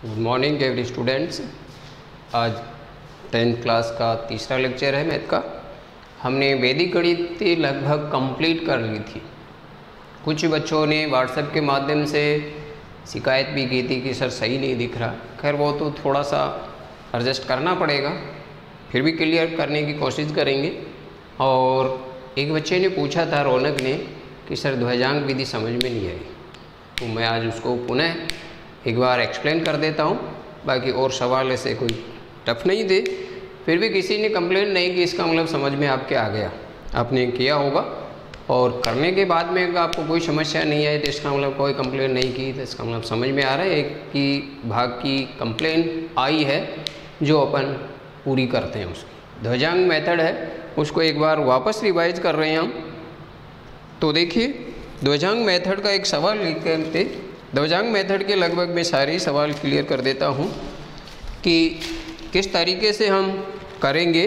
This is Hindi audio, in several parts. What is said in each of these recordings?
Good morning every students. आज 10th क्लास का तीसरा लेक्चर है मैथ का। हमने वैदिक गणित लगभग कंप्लीट कर ली थी। कुछ बच्चों ने व्हाट्सएप के माध्यम से शिकायत भी की थी कि सर सही नहीं दिख रहा। खैर वो तो थोड़ा सा एडजस्ट करना पड़ेगा, फिर भी क्लियर करने की कोशिश करेंगे। और एक बच्चे ने पूछा था, रौनक ने, कि सर ध्वजांक विधि समझ में नहीं आई, तो मैं आज उसको पुनः एक बार एक्सप्लेन कर देता हूँ। बाकी और सवाल ऐसे कोई टफ नहीं थे, फिर भी किसी ने कंप्लेंट नहीं की, इसका मतलब समझ में आपके आ गया, आपने किया होगा। और करने के बाद में अगर आपको कोई समस्या नहीं आई तो इसका मतलब कोई कंप्लेंट नहीं की, तो इसका मतलब समझ में आ रहा है एक की भाग की कंप्लेंट आई है जो अपन पूरी करते हैं। उसकी ध्वजांक मेथड है, उसको एक बार वापस रिवाइज कर रहे हैं हम। तो देखिए, ध्वजांक मेथड का एक सवाल लिख करते, ध्वजांक मेथड के लगभग मैं सारे सवाल क्लियर कर देता हूँ कि किस तरीके से हम करेंगे।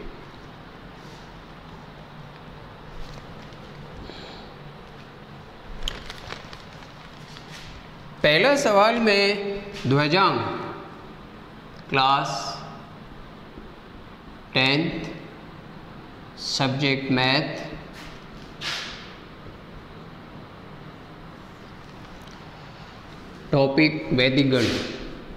पहला सवाल में ध्वजांक class 10th subject math, topic वैदिक गणित।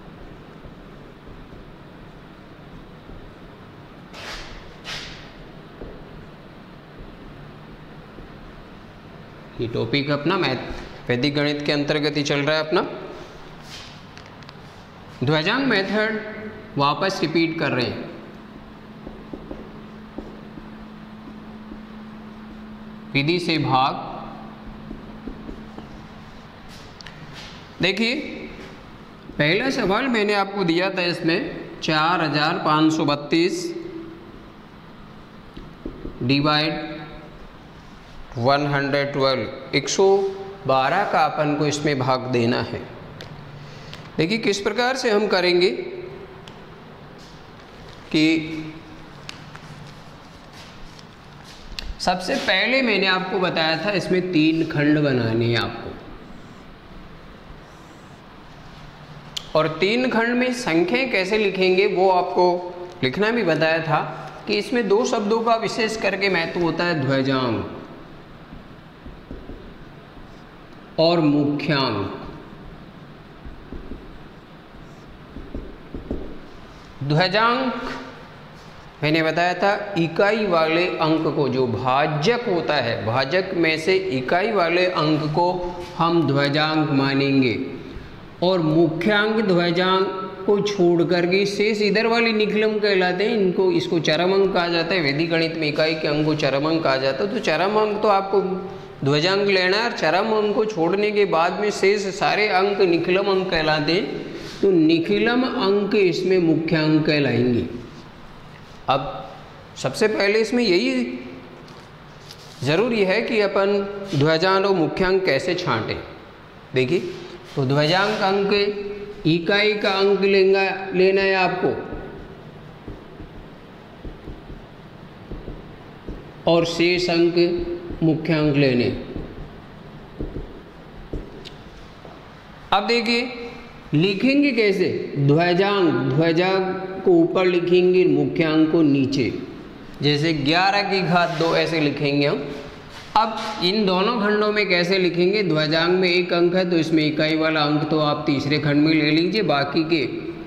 ये टॉपिक अपना मैथ वैदिक गणित के अंतर्गत ही चल रहा है अपना। ध्वजांक मेथड वापस रिपीट कर रहे हैं। विधि से भाग। देखिए, पहला सवाल मैंने आपको दिया था, इसमें 4532 डिवाइड 112, 112 का अपन को इसमें भाग देना है। देखिए किस प्रकार से हम करेंगे कि सबसे पहले मैंने आपको बताया था इसमें 3 खंड बनाने हैं आपको, और 3 खंड में संख्याएं कैसे लिखेंगे वो आपको लिखना भी बताया था कि इसमें 2 शब्दों का विशेष करके महत्व होता है, ध्वजांक और मुख्यांक। ध्वजांक मैंने बताया था इकाई वाले अंक को, जो भाजक होता है, भाजक में से इकाई वाले अंक को हम ध्वजांक मानेंगे। और मुख्यांक ध्वजांक को छोड़ करके शेष इधर वाले निखिलम कहलाते हैं, इनको इसको चरम अंक कहा जाता है। वैदिक गणित में इकाई के अंक को चरम अंक कहा जाता है। तो चरम अंक तो आपको ध्वजांक लेना है, और चरम अंक को छोड़ने के बाद में शेष सारे अंक निखिलम अंक कहलाते हैं। तो निखिलम अंक इसमें मुख्यांक कहलाएंगे। अब सबसे पहले इसमें यही जरूरी है कि अपन ध्वजांक और मुख्यांक कैसे छांटें। देखिए, तो ध्वजांक अंक इकाई का अंक लेना है आपको, और शेष अंक मुख्यांक लेने। अब देखिए लिखेंगे कैसे। ध्वजांक को ऊपर लिखेंगे, मुख्यांक को नीचे। जैसे 11 की घात 2 ऐसे लिखेंगे हम। अब इन दोनों खंडों में कैसे लिखेंगे। ध्वजांक में 1 अंक है तो इसमें इकाई वाला अंक तो आप तीसरे खंड में ले लीजिए, बाकी के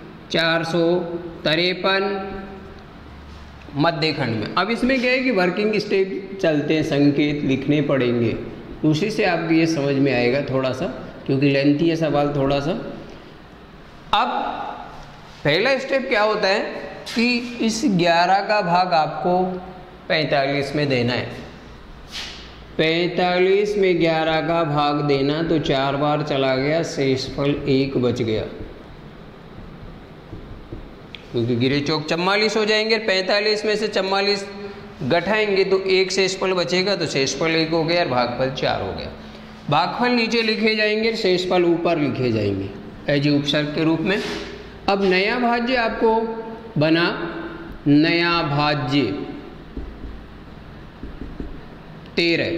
453 मध्य खंड में। अब इसमें क्या है कि वर्किंग स्टेप चलते हैं, संकेत लिखने पड़ेंगे, उसी से आपको ये समझ में आएगा थोड़ा सा, क्योंकि लेंथी है सवाल थोड़ा सा। अब पहला स्टेप क्या होता है कि इस 11 का भाग आपको 45 में देना है। 45 में 11 का भाग देना, तो 4 बार चला गया, शेषफल 1 बच गया, क्योंकि गिरे चौक 44 हो जाएंगे। 45 में से 44 घटाएंगे तो 1 शेषफल बचेगा, तो शेषफल 1 हो गया और भागफल 4 हो गया। भागफल नीचे लिखे जाएंगे, शेषफल ऊपर लिखे जाएंगे एज उपसर्ग के रूप में। अब नया भाज्य आपको बना, नया भाज्य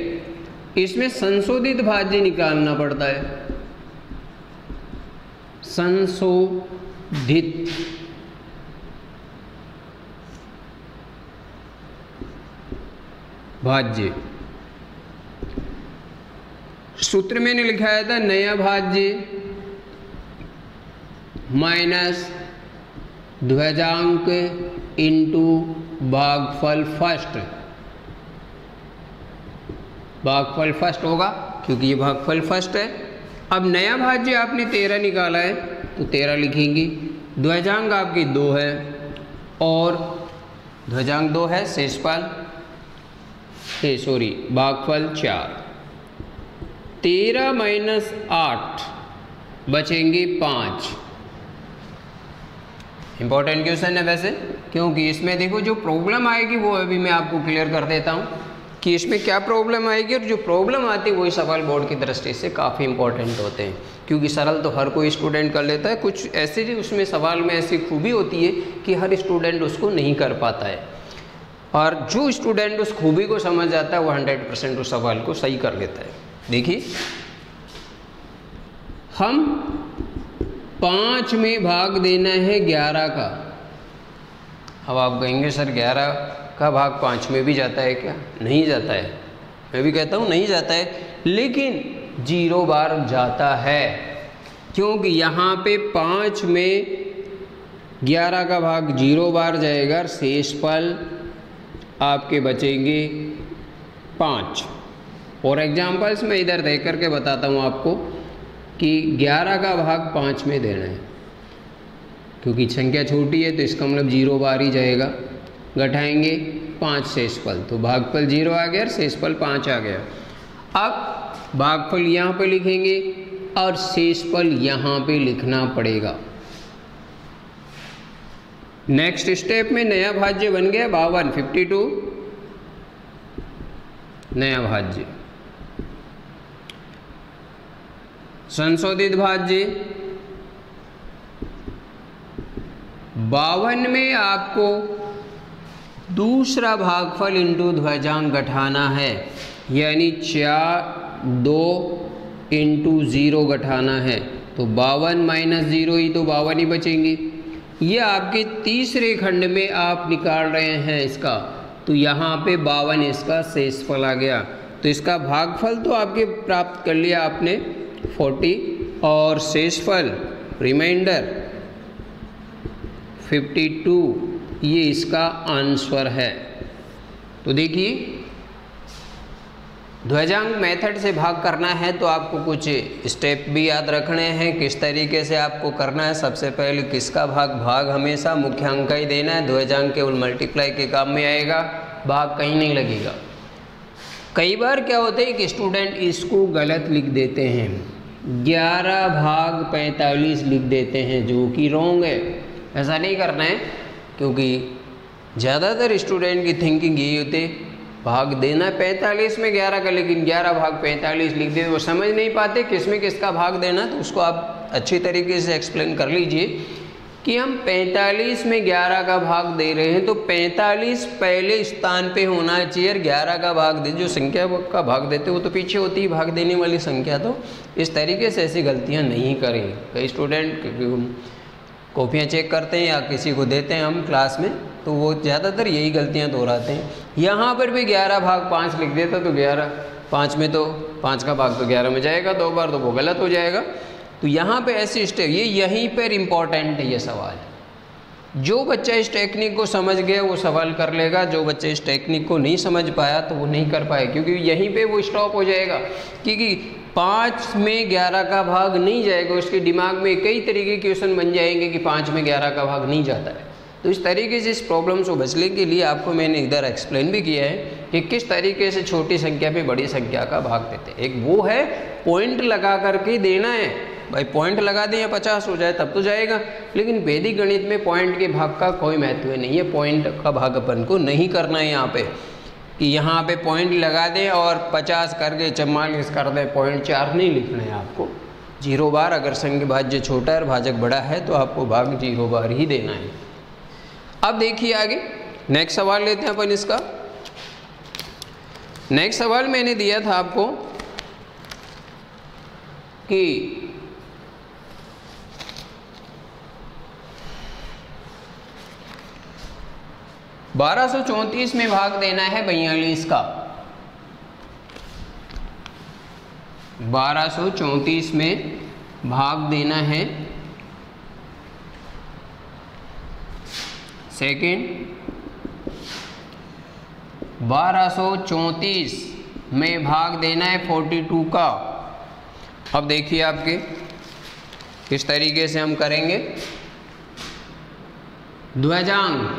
13, इसमें संशोधित भाज्य निकालना पड़ता है। संशोधित भाज्य। सूत्र मैंने लिखाया था नया भाज्य माइनस ध्वजांक इंटू भागफल फर्स्ट। भागफल फर्स्ट होगा क्योंकि ये भागफल फर्स्ट है। अब नया भाज्य आपने 13 निकाला है तो 13 लिखेंगे। ध्वजांक आपके 2 है और ध्वजांक 2 है, शेषफल भागफल 4। 13 माइनस 8 बचेंगे 5। इंपॉर्टेंट क्वेश्चन है वैसे, क्योंकि इसमें देखो जो प्रॉब्लम आएगी वो अभी मैं आपको क्लियर कर देता हूँ कि इसमें क्या प्रॉब्लम आएगी, और जो प्रॉब्लम आती है वही सवाल बोर्ड की दृष्टि से काफ़ी इंपॉर्टेंट होते हैं। क्योंकि सरल तो हर कोई स्टूडेंट कर लेता है, कुछ ऐसे जो उसमें सवाल में ऐसी खूबी होती है कि हर स्टूडेंट उसको नहीं कर पाता है, और जो स्टूडेंट उस खूबी को समझ जाता है वो 100% उस सवाल को सही कर लेता है। देखिए, हम 5 में भाग देना है 11 का। अब आप कहेंगे सर 11 का भाग 5 में भी जाता है क्या? नहीं जाता है, मैं भी कहता हूँ नहीं जाता है, लेकिन 0 बार जाता है। क्योंकि यहाँ पे 5 में 11 का भाग 0 बार जाएगा, शेषफल आपके बचेंगे 5। और एग्जाम्पल्स मैं इधर देख करके बताता हूँ आपको कि 11 का भाग 5 में देना है, क्योंकि संख्या छोटी है तो इसका मतलब 0 बार ही जाएगा। घटाएंगे 5 शेषफल, तो भागफल 0 आ गया, शेषफल 5 आ गया। अब भागफल यहाँ पे लिखेंगे और शेषफल यहाँ पे लिखना पड़ेगा। नेक्स्ट स्टेप में नया भाज्य बन गया 52, 52 नया भाज्य। संशोधित भाज्य 52 में आपको दूसरा भागफल इंटू ध्वजांक घटाना है, यानी 2 इंटू 0 घटाना है। तो 52 माइनस 0 ही तो 52 ही बचेंगे। ये आपके तीसरे खंड में आप निकाल रहे हैं इसका, तो यहाँ पे 52 इसका शेषफल आ गया। तो इसका भागफल तो आपके प्राप्त कर लिया आपने 40, और शेषफल रिमाइंडर 52, ये इसका आंसर है। तो देखिए, ध्वजांक मेथड से भाग करना है तो आपको कुछ स्टेप भी याद रखने हैं, किस तरीके से आपको करना है। सबसे पहले किसका भाग हमेशा मुख्यांक ही देना है, ध्वजांक केवल मल्टीप्लाई के काम में आएगा, भाग कहीं नहीं लगेगा। कई बार क्या होता है कि स्टूडेंट इसको गलत लिख देते हैं, 11 भाग 45 लिख देते हैं, जो कि रॉन्ग है। ऐसा नहीं करना है, क्योंकि ज़्यादातर स्टूडेंट की थिंकिंग यही होती है भाग देना 45 में 11 का, लेकिन 11 भाग 45 लिख दे, वो समझ नहीं पाते किसमें किसका भाग देना। तो उसको आप अच्छी तरीके से एक्सप्लेन कर लीजिए कि हम 45 में 11 का भाग दे रहे हैं, तो 45 पहले स्थान पे होना चाहिए, 11 का भाग दे, जो संख्या का भाग देते वो तो पीछे होती है भाग देने वाली संख्या। तो इस तरीके से ऐसी गलतियाँ नहीं करें। कई स्टूडेंट कॉपियाँ चेक करते हैं या किसी को देते हैं हम क्लास में, तो वो ज़्यादातर यही गलतियाँ दोहराते हैं। यहाँ पर भी 11 भाग 5 लिख देता, तो 11 5 में तो 5 का भाग तो 11 में जाएगा 2 बार, तो वो गलत हो जाएगा। तो यहाँ पे ऐसी स्टेप, ये यहीं पर इम्पॉर्टेंट है ये सवाल। जो बच्चा इस टेक्निक को समझ गया वो सवाल कर लेगा, जो बच्चा इस टेक्निक को नहीं समझ पाया तो वो नहीं कर पाए, क्योंकि यहीं पे वो स्टॉप हो जाएगा। क्योंकि 5 में 11 का भाग नहीं जाएगा, उसके दिमाग में कई तरीके के क्वेश्चन बन जाएंगे कि 5 में 11 का भाग नहीं जाता है। तो इस तरीके से इस प्रॉब्लम से बचने के लिए आपको मैंने इधर एक्सप्लेन भी किया है कि किस तरीके से छोटी संख्या पे बड़ी संख्या का भाग देते हैं। एक वो है पॉइंट लगा करके देना है, भाई पॉइंट लगा दें या 50 हो जाए तब तो जाएगा, लेकिन वैदिक गणित में पॉइंट के भाग का कोई महत्व नहीं है। पॉइंट का भाग अपन को नहीं करना है यहाँ पे, कि यहाँ पे पॉइंट लगा दें और 50 करके 44 कर दें, पॉइंट 4 नहीं लिखना है आपको। 0 बार, अगर संख्या भाज्य छोटा है और भाजक बड़ा है तो आपको भाग 0 बार ही देना है। अब देखिए आगे नेक्स्ट सवाल लेते हैं अपन इसका। नेक्स्ट सवाल मैंने दिया था आपको कि 1234 में भाग देना है 42 का। 1234 में भाग देना है सेकेंड। 1234 में भाग देना है 42 का। अब देखिए आपके किस तरीके से हम करेंगे। ध्वजांक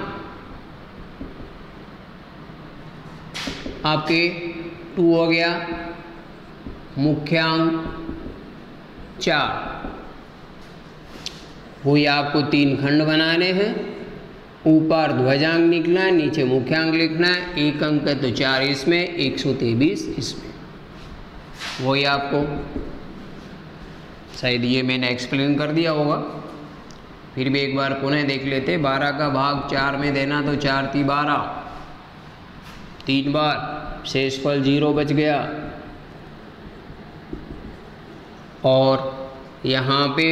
आपके 2 हो गया, मुख्यांक 4, वही आपको 3 खंड बनाने हैं। ऊपर ध्वजांक निकला है, नीचे मुख्यांक लिखना है। एक अंक है तो 4 इसमें, 123 इसमें। वही आपको शायद ये मैंने एक्सप्लेन कर दिया होगा, फिर भी एक बार पुनः देख लेते। 12 का भाग 4 में देना तो 4 × 12, 3 बार, शेषफल 0 बच गया। और यहाँ पे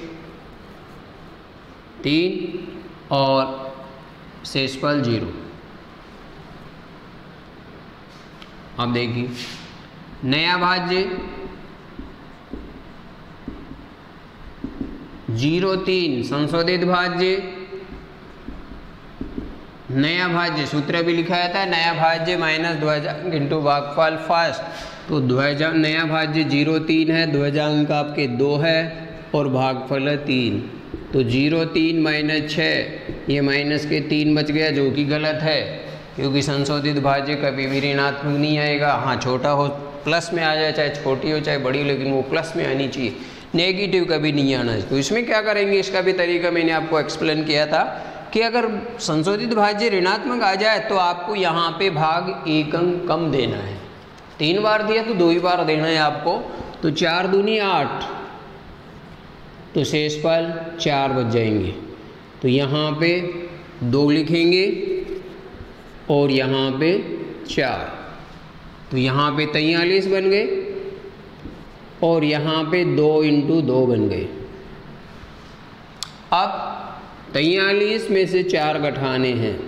3 और शेषफल 0। अब देखिए नया भाज्य 0,3 संशोधित भाज्य। नया भाज्य सूत्र भी लिखाया था, नया भाज्य माइनस ध्वजांक इंटू भागफल फर्स्ट। तो ध्वजांक नया भाज्य 0,3 है, ध्वजांक आपके 2 है और भागफल है 3। तो 0,3 - 6, ये माइनस के 3 बच गया, जो कि गलत है क्योंकि संशोधित भाज्य कभी भी ऋणात्मक नहीं आएगा। हाँ, छोटा हो प्लस में आ जाए, चाहे छोटी हो चाहे बड़ी, लेकिन वो प्लस में आनी चाहिए, नेगेटिव कभी नहीं आना है। तो इसमें क्या करेंगे, इसका भी तरीका मैंने आपको एक्सप्लेन किया था कि अगर संशोधित भाज्य ऋणात्मक आ जाए तो आपको यहाँ पे भाग 1 अंक कम देना है। 3 बार दिया तो 2 ही बार देना है आपको। तो 4 दूनी 8, तो शेषफल 4 बच जाएंगे। तो यहाँ पे 2 लिखेंगे और यहाँ पे 4, तो यहाँ पे 43 बन गए और यहाँ पे 2 × 2 बन गए। अब 43 में से 4 घटाने हैं,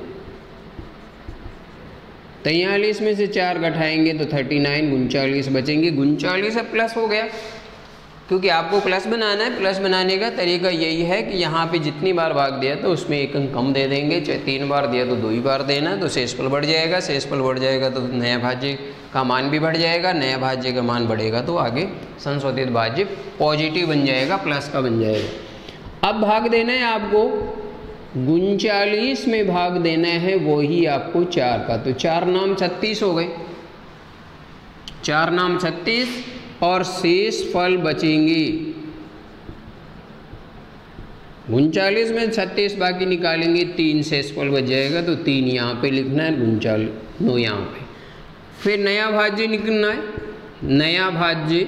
43 में से 4 घटाएंगे तो 39, 39 बचेंगे। 39 अब प्लस हो गया क्योंकि आपको प्लस बनाना है। प्लस बनाने का तरीका यही है कि यहाँ पे जितनी बार भाग दिया तो उसमें 1 अंक कम दे देंगे, चाहे 3 बार दिया तो 2 ही बार देना। तो शेषफल बढ़ जाएगा, शेषफल बढ़ जाएगा तो नया भाज्य का मान भी बढ़ जाएगा, नया भाज्य का मान बढ़ेगा तो आगे संशोधित भाज्य पॉजिटिव बन जाएगा, प्लस का बन जाएगा। अब भाग देना है आपको 39 में भाग देना है, वही आपको 4 का। तो 4 नाम 36 हो गए, 4 नाम 36 और शेष फल बचेंगे 39 में 36 बाकी निकालेंगे, 3 शेष फल बच जाएगा। तो 3 यहाँ पे लिखना है, 9 यहाँ पे। फिर नया भाज्य निकलना है, नया भाज्य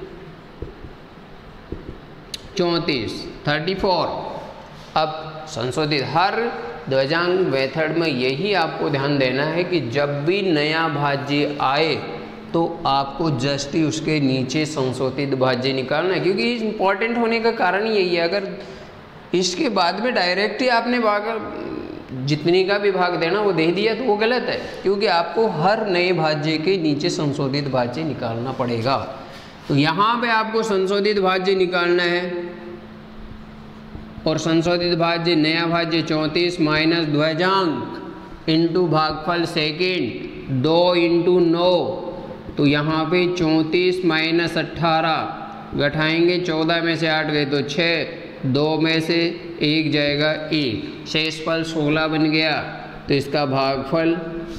34। अब संशोधित हर ध्वजांक मेथड में यही आपको ध्यान देना है कि जब भी नया भाज्य आए तो आपको जस्ट ही उसके नीचे संशोधित भाज्य निकालना है, क्योंकि इम्पॉर्टेंट होने का कारण यही है। अगर इसके बाद में डायरेक्ट ही आपने भाग जितने का भी भाग देना वो दे दिया तो वो गलत है, क्योंकि आपको हर नए भाज्य के नीचे संशोधित भाज्य निकालना पड़ेगा। तो यहाँ पे आपको संशोधित भाज्य निकालना है और संशोधित भाज्य नया भाज्य 34 माइनस ध्वजांक इंटू भागफल सेकेंड 2 × 9। तो यहाँ पे 34 माइनस 18 घटाएंगे, 14 में से 8 गए तो 6, 2 में से 1 जाएगा 1, शेषफल 16 बन गया। तो इसका भागफल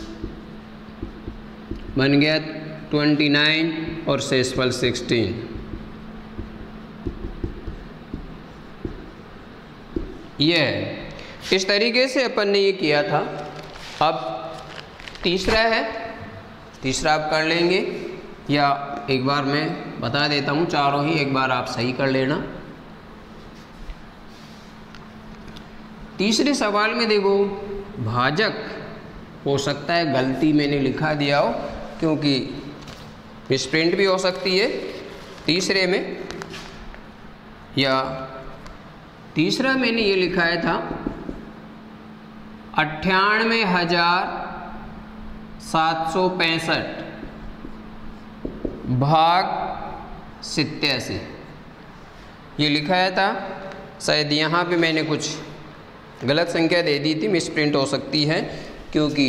बन गया 29 और शेषफल 16। ये है, इस तरीके से अपन ने ये किया था। अब तीसरा है, तीसरा आप कर लेंगे, या एक बार मैं बता देता हूँ, चारों ही एक बार आप सही कर लेना। तीसरे सवाल में देखो, भाजक हो सकता है गलती मैंने लिखा दिया हो क्योंकि मिसप्रिंट भी हो सकती है तीसरे में, या तीसरा मैंने ये लिखाया था 98,765 भाग 87 ये लिखाया था। शायद यहाँ पे मैंने कुछ गलत संख्या दे दी थी, मिसप्रिंट हो सकती है, क्योंकि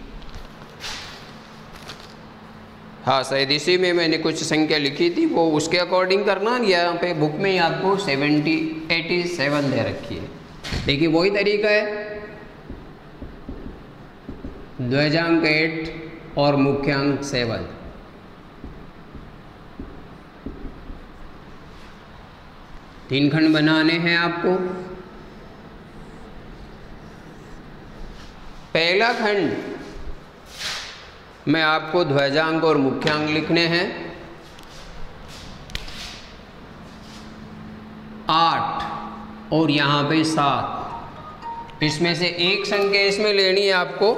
हाँ शायद इसी में मैंने कुछ संख्या लिखी थी, वो उसके अकॉर्डिंग करना। यहाँ पे बुक में ही आपको 87 दे रखी है। देखिए वही तरीका है, द्वैजांक 8 और मुख्यांक 7। तीन खंड बनाने हैं आपको। पहला खंड में आपको द्वैजांक और मुख्यांक लिखने हैं। 8 और यहाँ पे 7, इसमें से एक संख्या इसमें लेनी है आपको,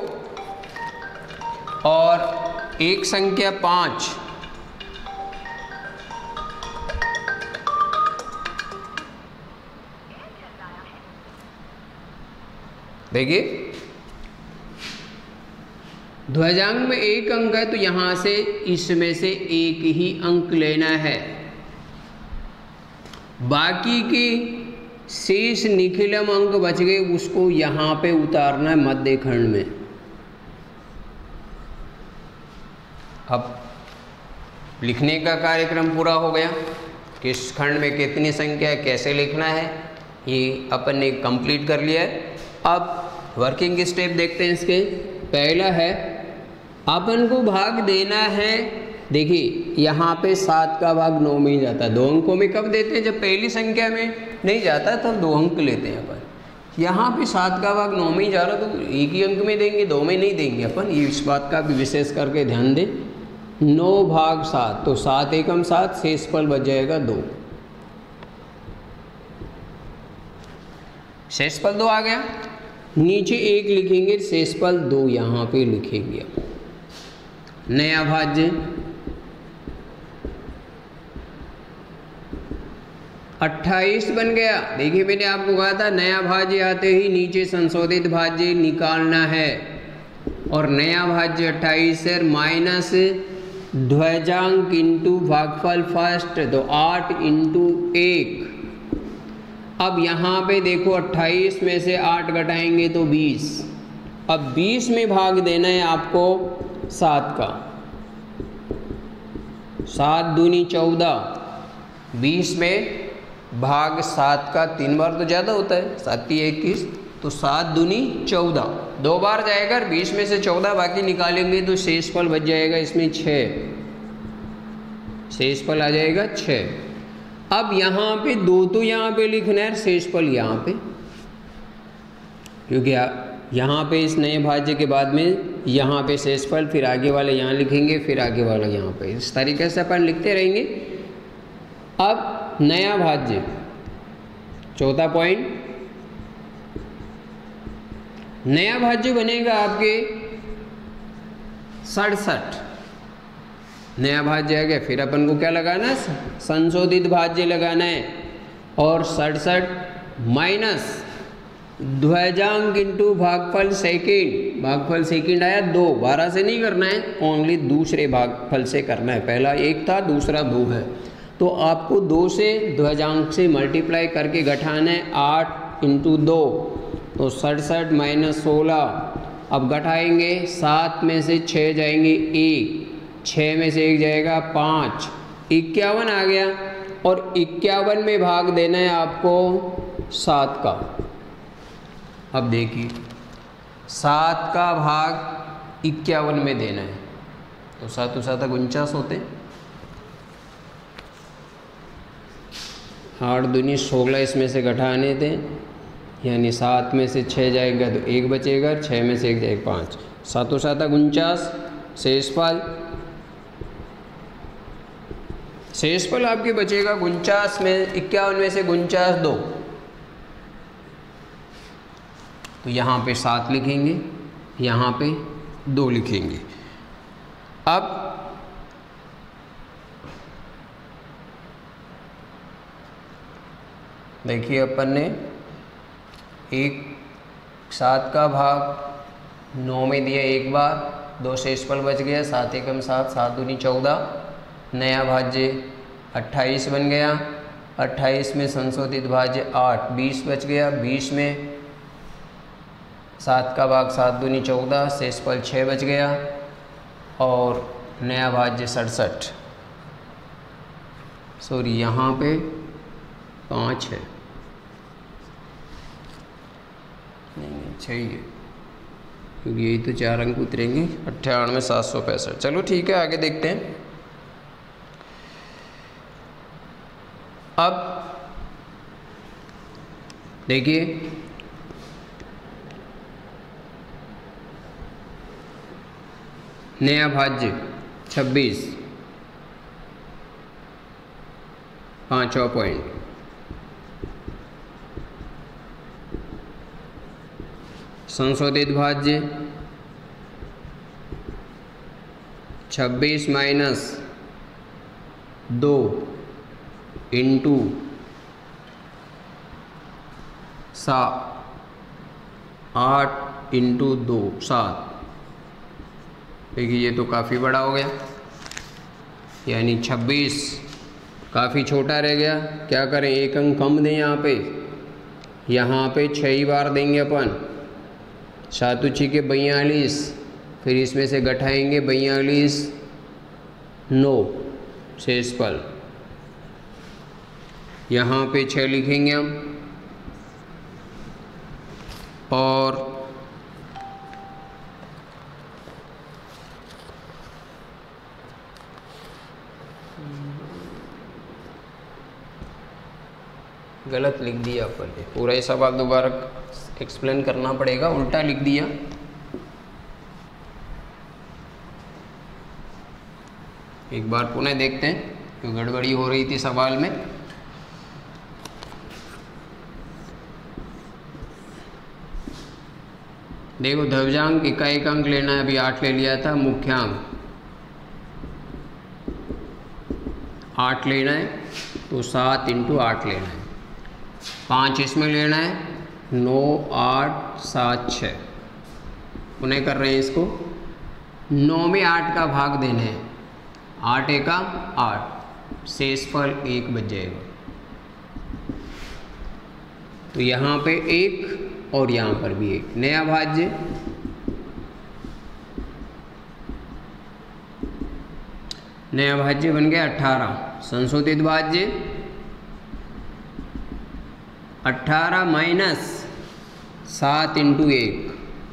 और एक संख्या 5 देखिए द्वैजांक में एक अंक है तो यहां से इसमें से एक ही अंक लेना है। बाकी के शेष निखिलम अंक बच गए, उसको यहां पे उतारना है मध्य खंड में। अब लिखने का कार्यक्रम पूरा हो गया। किस खंड में कितनी संख्या कैसे लिखना है ये अपन ने कंप्लीट कर लिया है। अब वर्किंग स्टेप देखते हैं इसके। पहला है अपन को भाग देना है। देखिए यहाँ पे 7 का भाग 9 में ही जाता है। 2 अंकों में कब देते हैं? जब पहली संख्या में नहीं जाता तब 2 अंक लेते हैं अपन। यहाँ पे 7 का भाग 9 में ही जा रहा तो एक ही अंक में देंगे, 2 में नहीं देंगे अपन। ये इस बात का भी विशेष करके ध्यान दें। 9 भाग 7 तो 7 एकम 7, शेषफल बच जाएगा 2। शेषफल 2 आ गया। नीचे 1 लिखेंगे, शेषफल 2 यहाँ पे लिखेंगे। नया भाज्य 28 बन गया। देखिए मैंने आपको कहा था नया भाज्य आते ही नीचे संशोधित भाज्य निकालना है, और नया भाज्य 28 है माइनस द्वैजांक इंटू भागफल फर्स्ट, तो 8 इंटू 1। अब यहाँ पे देखो 28 में से 8 घटाएंगे तो 20। अब 20 में भाग देना है आपको 7 का। 7 दूनी 14, 20 में भाग 7 का 3 बार तो ज़्यादा होता है, 7 की 21, तो 7 दूनी 14, 2 बार जाएगा। 20 में से 14 बाकी निकालेंगे तो शेषफल बच जाएगा इसमें 6। शेषफल आ जाएगा 6। अब यहाँ पे 2 तो यहाँ पे लिखना है, शेषफल यहाँ पे, क्योंकि यहाँ पे इस नए भाज्य के बाद में यहाँ पे शेषफल, फिर आगे वाले यहाँ लिखेंगे, फिर आगे वाला यहाँ पे। इस तरीके से अपन लिखते रहेंगे। अब नया भाज्य, चौथा पॉइंट, नया भाज्य बनेगा आपके 67। नया भाज्य आ गया, फिर अपन को क्या लगाना है? संशोधित भाज्य लगाना है। और 67 माइनस द्वैजांक इंटू भागफल सेकंड। भागफल सेकंड आया 2, 12 से नहीं करना है, ओनली दूसरे भागफल से करना है। पहला 1 था, दूसरा 2 है, तो आपको 2 से द्वैजांक से मल्टीप्लाई करके घटाना है। 8 इंटू 2 तो 67 माइनस 16। अब घटाएंगे, 7 में से 6 जाएंगे 1, 6 में से 1 जाएगा 5, 51 आ गया। और 51 में भाग देना है आपको 7 का। अब देखिए 7 का भाग 51 में देना है, तो 7 7 49 होते हैं। 8 दूनी 16, इसमें से घटाने दें, यानी 7 में से 6 जाएगा तो 1 बचेगा, 6 में से 1 जाएगा 5, 7 7 49। शेषफल आपके बचेगा 49 में, 51 में से 49 2, तो यहाँ पे 7 लिखेंगे, यहाँ पे 2 लिखेंगे। अब देखिए अपन ने एक 7 का भाग 9 में दिया एक बार, 2 शेषफल बच गया, 7 एकम 7, 7 दूनी 14। नया भाज्य 28 बन गया, 28 में संशोधित भाज्य 8, 20 बच गया, 20 में 7 का भाग 7 दूनी 14, शेषफल 6 बच गया और नया भाज्य 67। सॉरी, यहाँ पे 5 है, नहीं 6 ही है, क्योंकि यही तो 4 अंक उतरेंगे। 98,765। चलो ठीक है, आगे देखते हैं। अब देखिए, नया भाज्य 26, 5वां पॉइंट। संशोधित भाज्य 26 माइनस 2 इंटू 8 इंटू 2 7। देखिए ये तो काफ़ी बड़ा हो गया, यानी 26 काफ़ी छोटा रह गया। क्या करें, एक अंक कम दें यहाँ पे 6 ही बार देंगे अपन। 7 के 42, फिर इसमें से घटाएंगे 42, 9 शेषफल, यहाँ पे 6 लिखेंगे हम और गलत लिख दिया अपन ने, पूरा ये सवाल दोबारा एक्सप्लेन करना पड़ेगा, उल्टा लिख दिया। एक बार पुनः देखते हैं क्यों गड़बड़ी हो रही थी सवाल में। देखो, द्रव्यांक इकाई अंक लेना है, अभी 8 ले लिया था। मुख्यांक 8 लेना है, तो 7 इंटू 8 लेना है। 5 इसमें लेना है, 9 8 7 6। पुनः कर रहे हैं इसको। 9 में 8 का भाग देना है, 8 एका 8, शेषफल 1 बच जाएगा। तो यहाँ पे 1 और यहाँ पर भी 1। नया भाज्य बन गया 18। संशोधित भाज्य 18 माइनस 7 इंटू 1,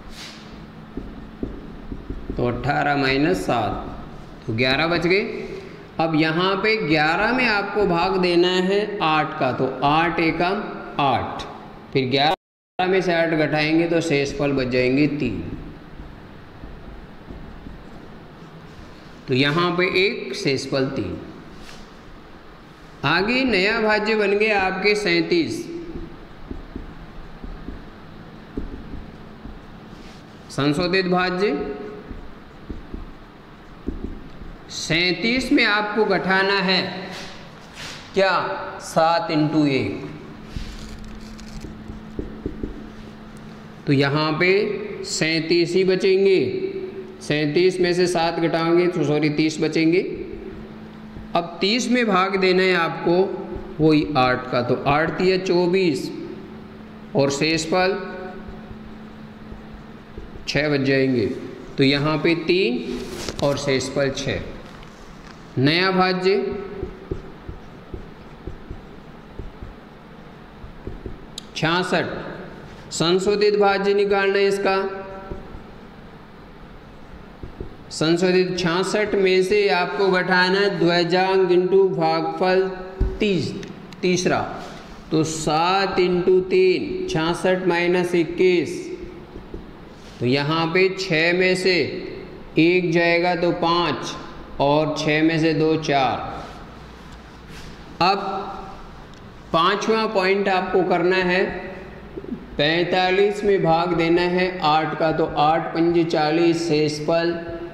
तो 18 माइनस 7, तो 11 बच गए। अब यहाँ पे 11 में आपको भाग देना है 8 का, तो 8 एकम 8, फिर 11 में से 8 घटाएंगे तो शेषफल बच जाएंगे 3। तो यहाँ पे 1, शेषफल 3। आगे नया भाज्य बन गया आपके 37। संशोधित भाज्य 37 में आपको घटाना है क्या, 7 इंटू 1। तो यहाँ पे 37 ही बचेंगे। 37 में से 7 घटाओगे तो 30 बचेंगे। अब 30 में भाग देना है आपको वही 8 का, तो 8 दिया 24 और शेषफल 6 बच जाएंगे। तो यहाँ पे 3 और शेषफल 6। नया भाज्य 66। संशोधित भाज्य निकालना है इसका। संशोधित 66 में से आपको घटाना है द्वैजांक इंटू भागफल 30, तो 7 इंटू 3, 66 माइनस 21, तो यहाँ पे 6 में से 1 जाएगा तो 5 और 6 में से 2 4। अब 5वां पॉइंट आपको करना है, 45 में भाग देना है 8 का, तो 8 पंजे 40, शेषफल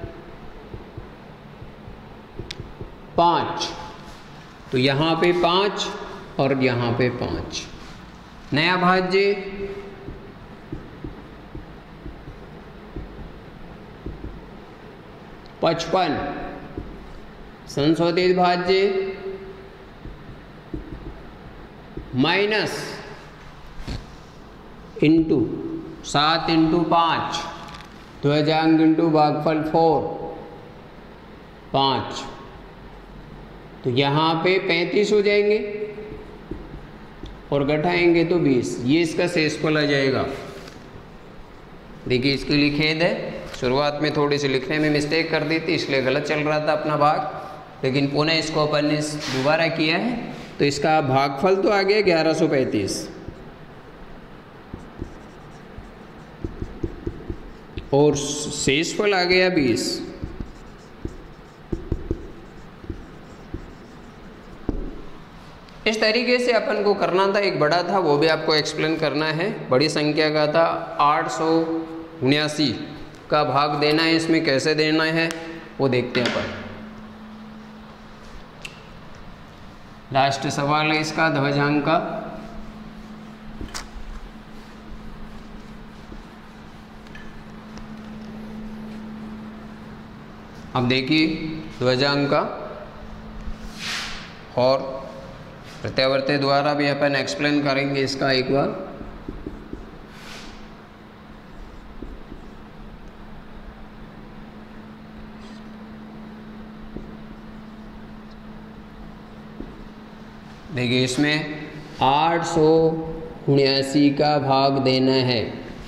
5, तो यहाँ पे 5 और यहाँ पे 5। नया भाज्य 55 संशोधित भाज्य माइनस इंटू 7 इंटू 5 द्विजांक इंटू भागफल 5, तो यहाँ पे 35 हो जाएंगे और घटाएंगे तो 20, ये इसका शेषफल आ जाएगा। देखिए इसके लिए खेद है, शुरुआत में थोड़ी सी लिखने में मिस्टेक कर दी थी, इसलिए गलत चल रहा था अपना भाग, लेकिन पुनः इसको अपन ने दोबारा किया है, तो इसका भागफल तो आ गया 1135 और शेषफल आ गया 20। इस तरीके से अपन को करना था, एक बड़ा था वो भी आपको एक्सप्लेन करना है, बड़ी संख्या का था 879 का भाग देना है, इसमें कैसे देना है वो देखते हैं अपन। लास्ट सवाल है इसका ध्वजांक का। अब देखिए ध्वजांक का और प्रत्यावर्ती द्वारा भी अपन एक्सप्लेन करेंगे इसका एक बार। देखिए इसमें 879 का भाग देना है,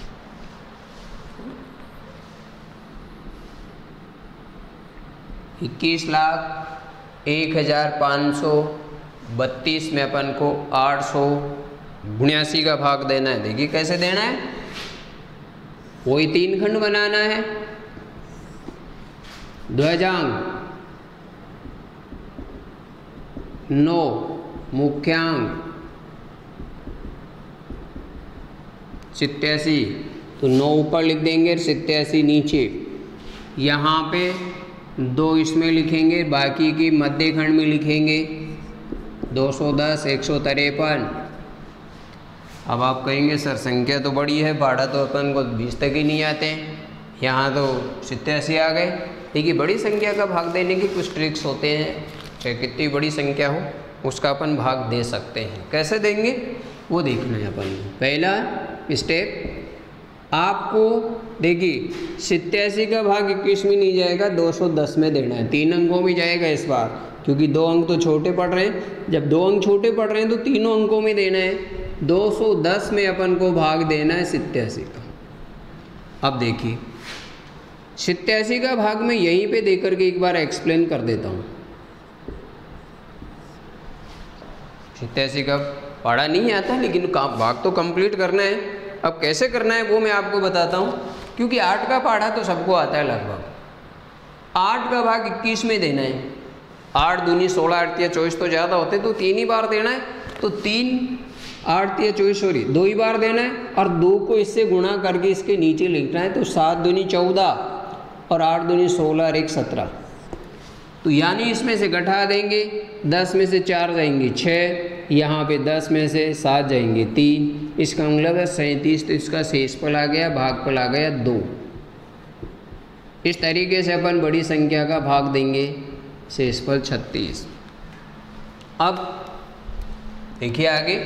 $21,01,532 में अपन को 879 का भाग देना है। देखिए कैसे देना है, वही 3 खंड बनाना है। ध्वजांक 9, मुख्यांक 87, तो 9 ऊपर लिख देंगे, 87 नीचे। यहाँ पे 2 इसमें लिखेंगे, बाकी की मध्य खंड में लिखेंगे 210, 153। अब आप कहेंगे सर संख्या तो बड़ी है, भाड़ा तो अपन को 20 तक ही नहीं आते हैं, यहाँ तो 87 आ गए। देखिए बड़ी संख्या का भाग देने की कुछ ट्रिक्स होते हैं, चाहे कितनी बड़ी संख्या हो उसका अपन भाग दे सकते हैं। कैसे देंगे वो देखना है अपन को। पहला स्टेप आपको देखिए 87 का भाग 21 में नहीं जाएगा, 210 में देना है। 3 अंकों में जाएगा इस बार, क्योंकि 2 अंक तो छोटे पड़ रहे हैं। जब 2 अंक छोटे पड़ रहे हैं तो तीनों अंकों में देना है। 210 में अपन को भाग देना है 87 का। अब देखिए 87 का भाग मैं यहीं पे देकर के एक बार एक्सप्लेन कर देता हूँ। 87 का पढ़ा नहीं आता, लेकिन भाग तो कंप्लीट करना है। अब कैसे करना है वो मैं आपको बताता हूँ, क्योंकि 8 का पढ़ा तो सबको आता है लगभग। 8 का भाग 21 में देना है। 8 दूनी 16, 8 या 24 तो ज़्यादा होते, तो 3 ही बार देना है। तो 3 8 या 24 सॉरी 2 ही बार देना है, और 2 को इससे गुणा करके इसके नीचे लिखना है। तो 7 दूनी 14 और 8 दूनी 16 और 1 17। तो यानी इसमें से घटा देंगे, 10 में से 4 जाएंगे 6, यहाँ पे 10 में से 7 जाएंगे 3, इसका मतलब है 37। तो इसका शेषफल आ गया, भागफल आ गया 2। इस तरीके से अपन बड़ी संख्या का भाग देंगे, शेषफल 36। अब देखिए आगे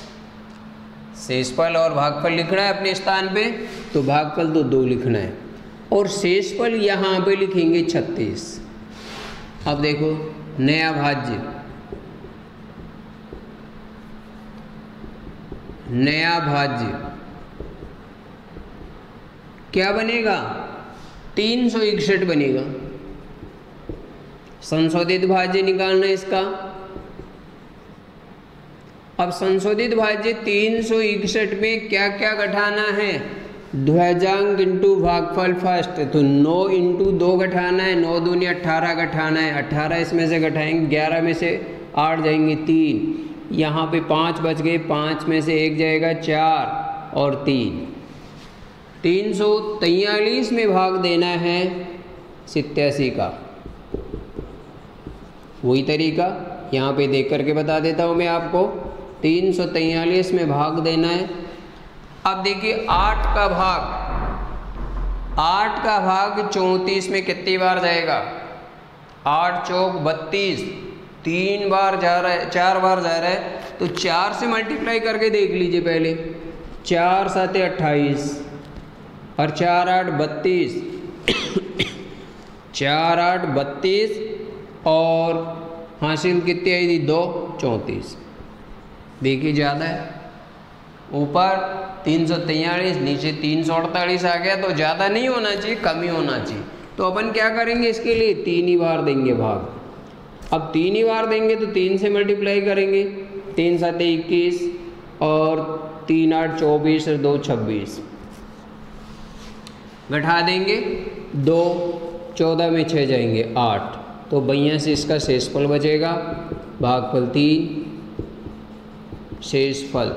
शेषफल और भागफल लिखना है अपने स्थान पे, तो भागफल तो 2 लिखना है और शेषफल यहाँ पे लिखेंगे 36। अब देखो नया भाज्य, नया भाज्य क्या बनेगा, 361 बनेगा। संशोधित भाज्य निकालना है इसका। अब संशोधित भाज्य 361 में क्या क्या घटाना है, ध्वजांक इंटू भागफल फर्स्ट, तो 9 इंटू 2 घटाना है, 9 दूनी 18 घटाना है, 18 इसमें से घटाएंगे, 11 में से 8 जाएंगे 3, यहाँ पे 5 बच गए, 5 में से 1 जाएगा 4 और 3, 343 में भाग देना है 87 का। वही तरीका यहाँ पे देख करके बता देता हूँ मैं आपको, 343 में भाग देना है। अब देखिए 8 का भाग 8 का भाग 34 में कितनी बार जाएगा? 8 चौक 32, 3 बार जा रहा है, 4 बार जा रहा है, तो 4 से मल्टीप्लाई करके देख लीजिए पहले। 4 7 28 और 4 8 32 4 8 32 और हासिल कितनी आई थी? 2 34। देखिए ज़्यादा है, ऊपर 343 नीचे 348 आ गया, तो ज़्यादा नहीं होना चाहिए, कम ही होना चाहिए। तो अपन क्या करेंगे इसके लिए? 3 ही बार देंगे भाग। अब 3 ही बार देंगे तो 3 से मल्टीप्लाई करेंगे, 3 7 21 और 3 8 24 और 2 26। घटा देंगे 2, 14 में 6 जाएंगे 8, तो 82 से इसका शेषफल बचेगा, भागफल 3, शेषफल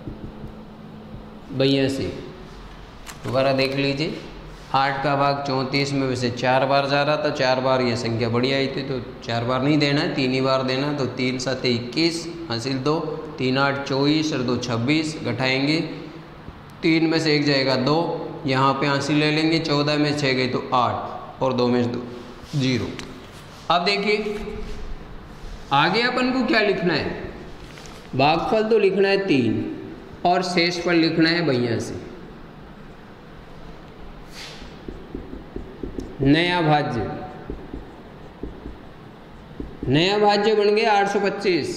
82। दोबारा देख लीजिए, 8 का भाग 34 में वैसे 4 बार जा रहा था, 4 बार ये संख्या बड़ी आई थी, तो 4 बार नहीं देना है, 3 ही बार देना। तो 3 7 21 हासिल 2, 3 8 24 और 2 26। घटाएंगे, 3 में से 1 जाएगा 2, यहाँ पे हासिल ले लेंगे, 14 में 6 गई तो 8 और 2 में 2 0। अब देखिए आगे अपन को क्या लिखना है? भागफल तो लिखना है 3 और शेषफल लिखना है 82। नया भाज्य बन गया 825।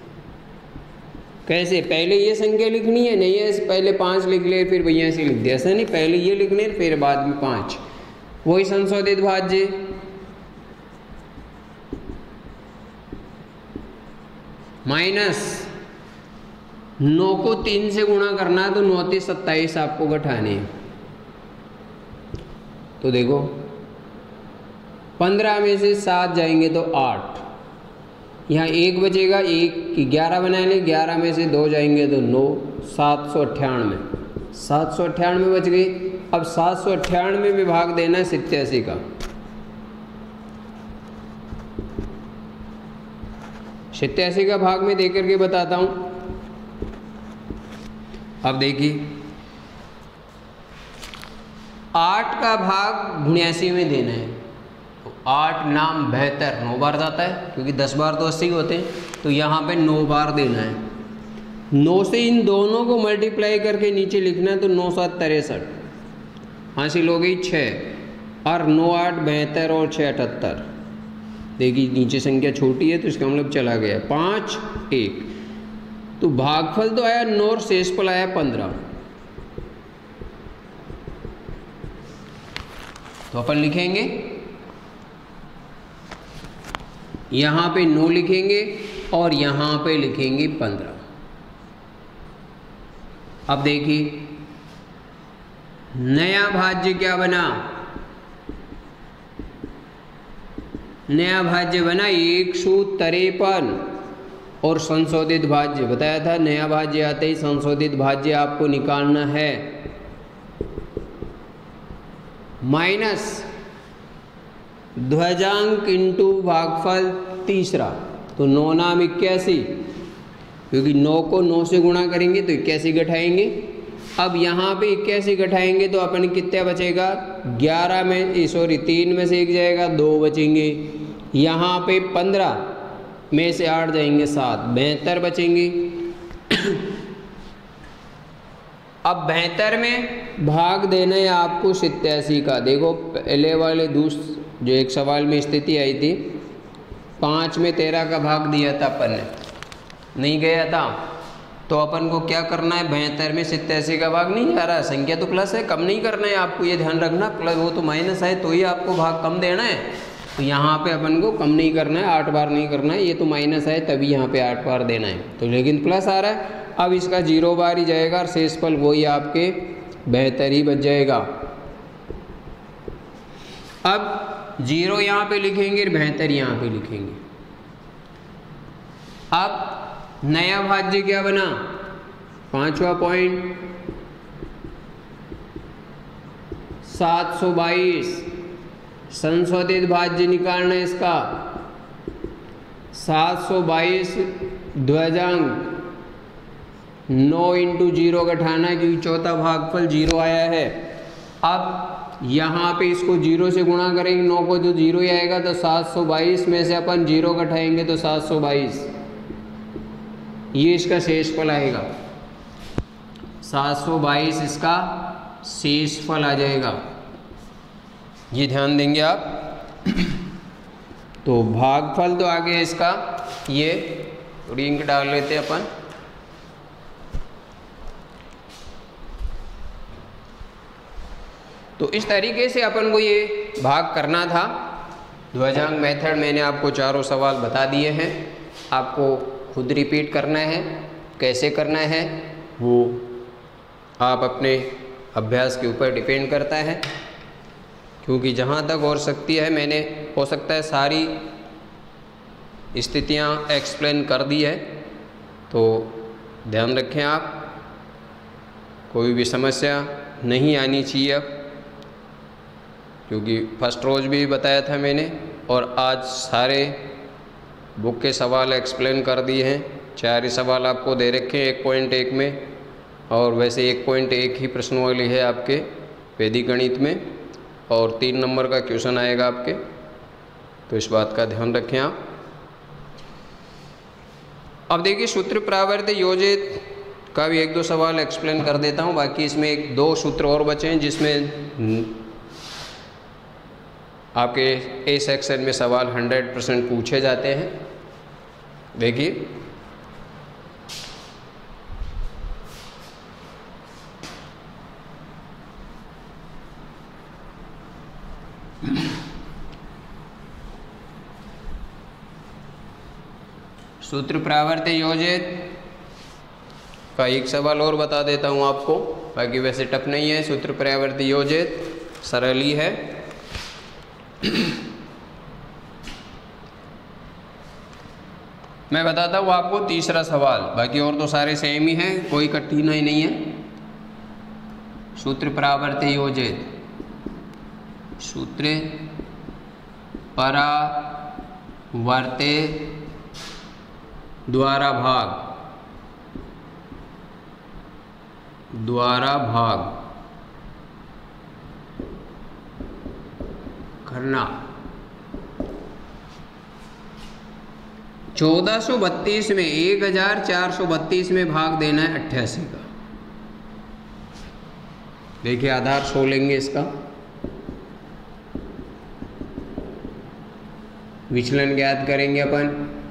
कैसे? पहले ये संख्या लिखनी है, नहीं है पहले 5 लिख ले फिर 82 लिख दिया, ऐसा नहीं, पहले ये लिखने फिर बाद में 5। वही संशोधित भाज्य, माइनस 9 को 3 से गुणा करना है, तो 9 3 27 आपको घटाने हैं। तो देखो 15 में से 7 जाएंगे तो 8, यहाँ 1 बचेगा, 1 11 बना लें, 11 में से 2 जाएंगे तो 9, 798 बच गई। अब 798 में भाग देना है 87 का। 87 का भाग में दे करके बताता हूँ। अब देखिए 8 का भाग 79 में देना है, तो 8 नाम 72 9 बार जाता है, क्योंकि 10 बार तो 80 होते हैं, तो यहाँ पे 9 बार देना है। 9 से इन दोनों को मल्टीप्लाई करके नीचे लिखना है, तो 9 7 63 हासिल हो गई 6 और 9 8 72 और 6 78। देखिए नीचे संख्या छोटी है तो इसका मतलब चला गया 5 1, तो भागफल तो आया 9 और शेषफल आया 15। तो अपन लिखेंगे, यहाँ पे 9 लिखेंगे और यहाँ पे लिखेंगे 15। अब देखिए नया भाज्य क्या बना? नया भाज्य बना 153 और संशोधित भाज्य बताया था, नया भाज्य आते ही संशोधित भाज्य आपको निकालना है। माइनस ध्वजांक इंटू भागफल तीसरा, तो 9 नाम 81, क्योंकि 9 को 9 से गुणा करेंगे तो 81 घटाएंगे। अब यहाँ पे 81 घटाएंगे तो अपन कितना बचेगा? 11 में 3 में से 1 जाएगा, 2 बचेंगे। यहाँ पे 15 में से 8 जाएंगे 7, 72 बचेंगे। अब 72 में भाग देना है आपको 87 का। देखो पहले वाले जो एक सवाल में स्थिति आई थी, 5 में 13 का भाग दिया था अपन ने, नहीं गया था, तो अपन को क्या करना है? 72 में 87 का भाग नहीं जा रहा, संख्या तो प्लस है, कम नहीं करना है आपको, ये ध्यान रखना। प्लस वो तो माइनस है तो ही आपको भाग कम देना है, तो यहाँ पे अपन को कम नहीं करना है, 8 बार नहीं करना है, ये तो माइनस है तभी यहाँ पे 8 बार देना है, तो लेकिन प्लस आ रहा है। अब इसका 0 बार ही जाएगा और शेषफल वही आपके 72 ही बच जाएगा। अब 0 यहाँ पे लिखेंगे, 72 यहाँ पे लिखेंगे। अब नया भाज्य क्या बना? 5वां पॉइंट 722। संशोधित भाज्य निकालना है इसका। 722 ध्वजांक 9 × 0 घटाना है, क्योंकि चौथा भागफल 0 आया है। अब यहाँ पे इसको 0 से गुणा करेंगे, 9 को तो 0 ही आएगा, तो 722 में से अपन 0 घटाएंगे तो 722, ये इसका शेषफल आएगा। 722 इसका शेषफल आ जाएगा, ये ध्यान देंगे आप। तो भागफल तो आ गया इसका, ये थोड़ी इंक डाल लेते हैं अपन। तो इस तरीके से अपन को ये भाग करना था। ध्वजांक मेथड मैंने आपको चारों सवाल बता दिए हैं, आपको खुद रिपीट करना है। कैसे करना है वो आप अपने अभ्यास के ऊपर डिपेंड करता है, क्योंकि जहाँ तक और शक्ति है मैंने हो सकता है सारी स्थितियाँ एक्सप्लेन कर दी है। तो ध्यान रखें आप, कोई भी समस्या नहीं आनी चाहिए अब, क्योंकि फर्स्ट रोज़ भी बताया था मैंने और आज सारे बुक के सवाल एक्सप्लेन कर दिए हैं। 4 ही सवाल आपको दे रखे हैं 1.1 में, और वैसे 1.1 ही प्रश्नवाली है आपके वैदिक गणित में, और 3 नंबर का क्वेश्चन आएगा आपके। तो इस बात का ध्यान रखें आप। अब देखिए सूत्र प्रावर्त योजित का भी 1-2 सवाल एक्सप्लेन कर देता हूँ, बाकी इसमें 1-2 सूत्र और बचे हैं जिसमें आपके ए सेक्शन में सवाल 100% पूछे जाते हैं। देखिए सूत्र प्रावर्त योजित का एक सवाल और बता देता हूँ आपको, बाकी वैसे टफ नहीं है। सूत्र प्रावर्त योजित सरल ही है। मैं बताता हूँ आपको तीसरा सवाल, बाकी और तो सारे सेम ही हैं, कोई कठिनाई नहीं है। सूत्र प्रावर्त योजित, सूत्र परावर्ते द्वारा भाग करना। 1432 में 1432 में भाग देना है 88 का। देखिए आधार 100 लेंगे इसका, विचलन ज्ञात करेंगे अपन।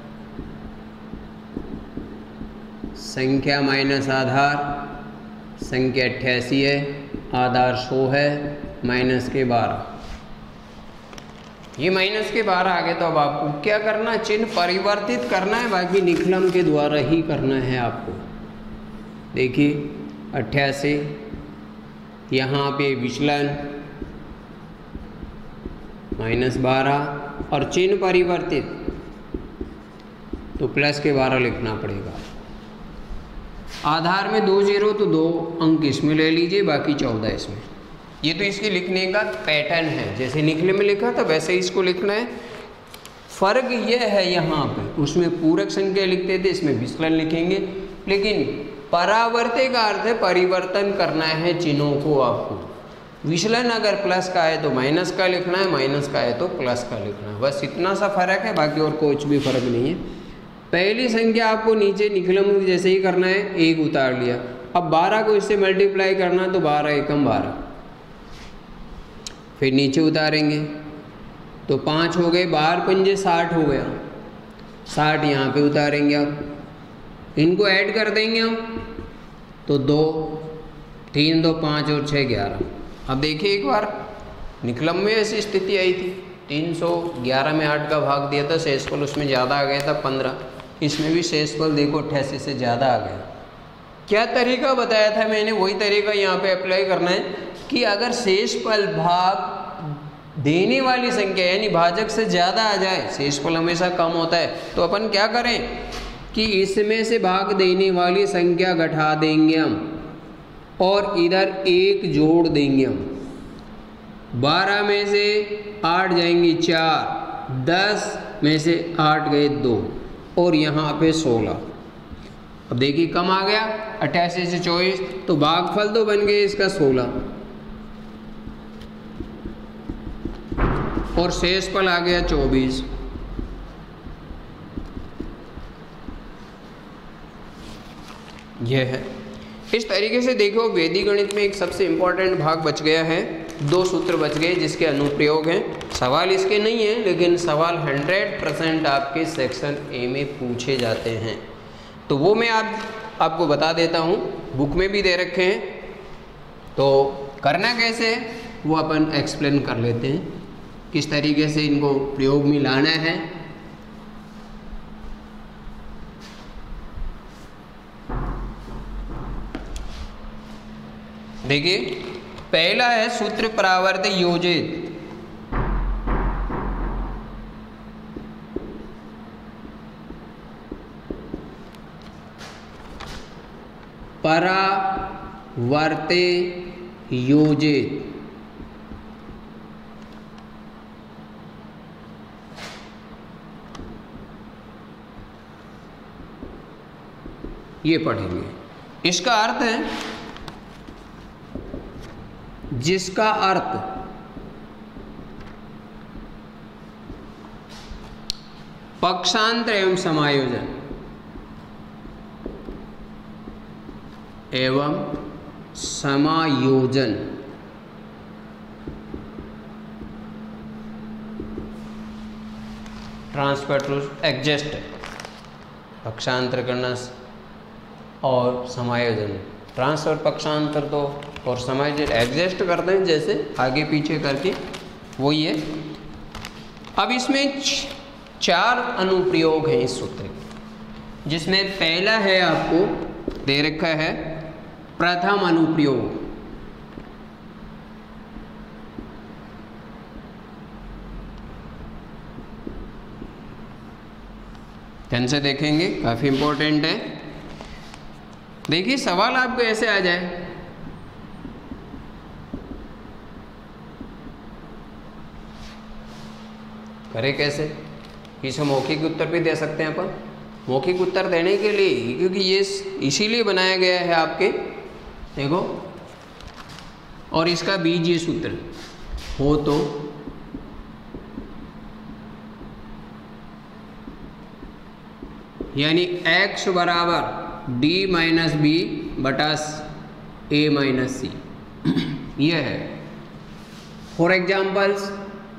संख्या माइनस आधार, संख्या 88 है, आधार 100 है, माइनस के 12। ये माइनस के 12 आ गए, तो अब आपको क्या करना है, चिन्ह परिवर्तित करना है, बाकी निखलम के द्वारा ही करना है आपको। देखिए 88, यहाँ पे विचलन माइनस 12 और चिन्ह परिवर्तित, तो प्लस के 12 लिखना पड़ेगा। आधार में 2 0 तो 2 अंक इसमें ले लीजिए, बाकी 14 इसमें। ये तो इसके लिखने का पैटर्न है, जैसे निखले में लिखा था वैसे ही इसको लिखना है। फर्क यह है यहाँ पे उसमें पूरक संख्या लिखते थे, इसमें विचलन लिखेंगे। लेकिन परावर्ते का अर्थ है परिवर्तन करना है चिन्हों को आपको। विचलन अगर प्लस का है तो माइनस का लिखना है, माइनस का है तो प्लस का लिखना है, बस इतना सा फर्क है, बाकी और कुछ भी फर्क नहीं है। पहली संख्या आपको नीचे निखलम जैसे ही करना है, 1 उतार लिया। अब 12 को इससे मल्टीप्लाई करना, तो 12 एकम 12, फिर नीचे उतारेंगे तो 5 हो गए, 12 पंजे 60 हो गया, 60 यहाँ पे उतारेंगे। अब इनको ऐड कर देंगे हम, तो 2 3 2 5 और 6 11। अब देखिए एक बार निखलम में ऐसी स्थिति आई थी, 311 में 8 का भाग दिया था, शेषफल उसमें ज़्यादा आ गया था 15। इसमें भी शेषफल देखो 88 से ज़्यादा आ गया। क्या तरीका बताया था मैंने, वही तरीका यहाँ पे अप्लाई करना है कि अगर शेषफल भाग देने वाली संख्या यानी भाजक से ज़्यादा आ जाए, शेषफल हमेशा कम होता है, तो अपन क्या करें कि इसमें से भाग देने वाली संख्या घटा देंगे हम और इधर 1 जोड़ देंगे हम। 12 में से 8 जाएंगी 4, 10 में से 8 गए 2 और यहाँ पे 16। अब देखिए कम आ गया 88 से 24, तो भागफल तो बन गए इसका 16। और शेष फल आ गया 24। यह है। इस तरीके से देखो वैदिक गणित में एक सबसे इम्पोर्टेंट भाग बच गया है, 2 सूत्र बच गए जिसके अनुप्रयोग हैं। सवाल इसके नहीं हैं, लेकिन सवाल 100% आपके सेक्शन ए में पूछे जाते हैं। तो वो मैं आपको बता देता हूँ, बुक में भी दे रखे हैं। तो करना कैसे है वो अपन एक्सप्लेन कर लेते हैं, किस तरीके से इनको प्रयोग में लाना है। देखिए, पहला है सूत्र परावर्त योजित। परावर्ते योजित। ये पढ़ेंगे। इसका अर्थ है जिसका अर्थ पक्षांतर एवं समायोजन ट्रांसफर टू एडजस्ट, पक्षांतर करना और समायोजन। ट्रांसफर पक्षांतर तो और समायोजन एडजस्ट करते हैं, जैसे आगे पीछे करके, वही है। अब इसमें 4 अनुप्रयोग हैं इस सूत्र के, जिसमें पहला है आपको दे रखा है प्रथम अनुप्रयोग। ध्यान से देखेंगे, काफी इंपॉर्टेंट है। देखिए सवाल आपको ऐसे आ जाए, करें कैसे, इसे मौखिक उत्तर भी दे सकते हैं अपन। मौखिक उत्तर देने के लिए, क्योंकि ये इसीलिए बनाया गया है आपके, देखो, और इसका बीजीय सूत्र हो तो यानी x बराबर d माइनस बी बटा a माइनस सी, यह है। फॉर एग्जाम्पल्स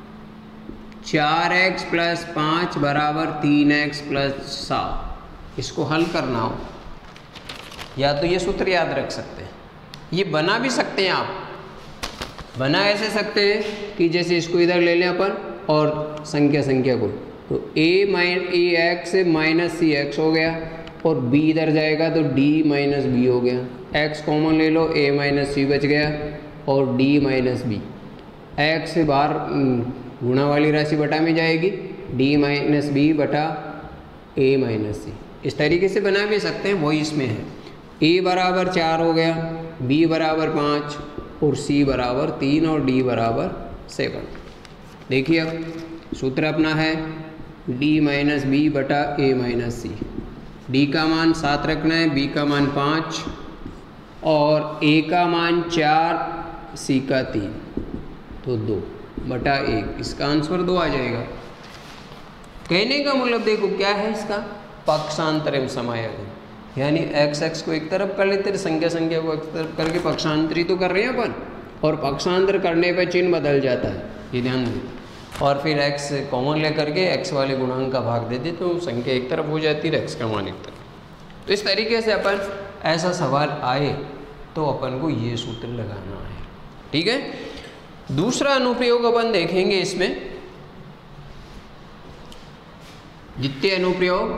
4x प्लस 5 बराबर 3x प्लस 7, इसको हल करना हो या तो ये सूत्र याद रख सकते हैं, ये बना भी सकते हैं आप। बना ऐसे सकते हैं कि जैसे इसको इधर ले लें अपन और संख्या को, तो a माइनस सी एक्स हो गया और b इधर जाएगा तो d माइनस बी हो गया। x कॉमन ले लो, a माइनस सी बच गया और d माइनस बी। x से बाहर गुणा वाली राशि बटा में जाएगी, d माइनस बी बटा a माइनस सी। इस तरीके से बना भी सकते हैं, वही इसमें है। a बराबर 4 हो गया, b बराबर 5 और c बराबर 3 और d बराबर 7। देखिए अब सूत्र अपना है d माइनस बी बटा a माइनस सी। d का मान 7 रखना है, b का मान 5 और a का मान 4, c का 3, तो 2 बटा 1। इसका आंसर 2 आ जाएगा। कहने का मतलब देखो क्या है इसका, पक्षांतर एवं समायोजन, यानी x को एक तरफ कर लेते हैं, संख्या को एक तरफ करके पक्षांतरी तो कर रहे हैं अपन, और पक्षांतर करने पर चिन्ह बदल जाता है, ये ध्यान दें। और फिर x कॉमन लेकर के x वाले गुणांक का भाग दे दे तो संख्या एक तरफ हो जाती है, x का मान एक तरफ। तो इस तरीके से अपन ऐसा सवाल आए तो अपन को ये सूत्र लगाना है, ठीक है। दूसरा अनुप्रयोग अपन देखेंगे इसमें, द्वितीय अनुप्रयोग।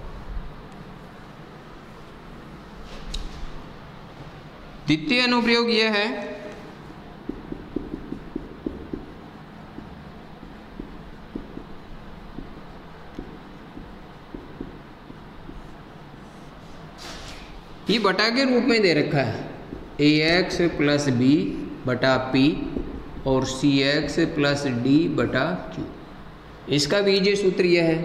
द्वितीय अनुप्रयोग यह है ये बटा के रूप में दे रखा है, ax प्लस बी बटा पी और cx प्लस डी बटा क्यू। इसका बीजीय सूत्र यह है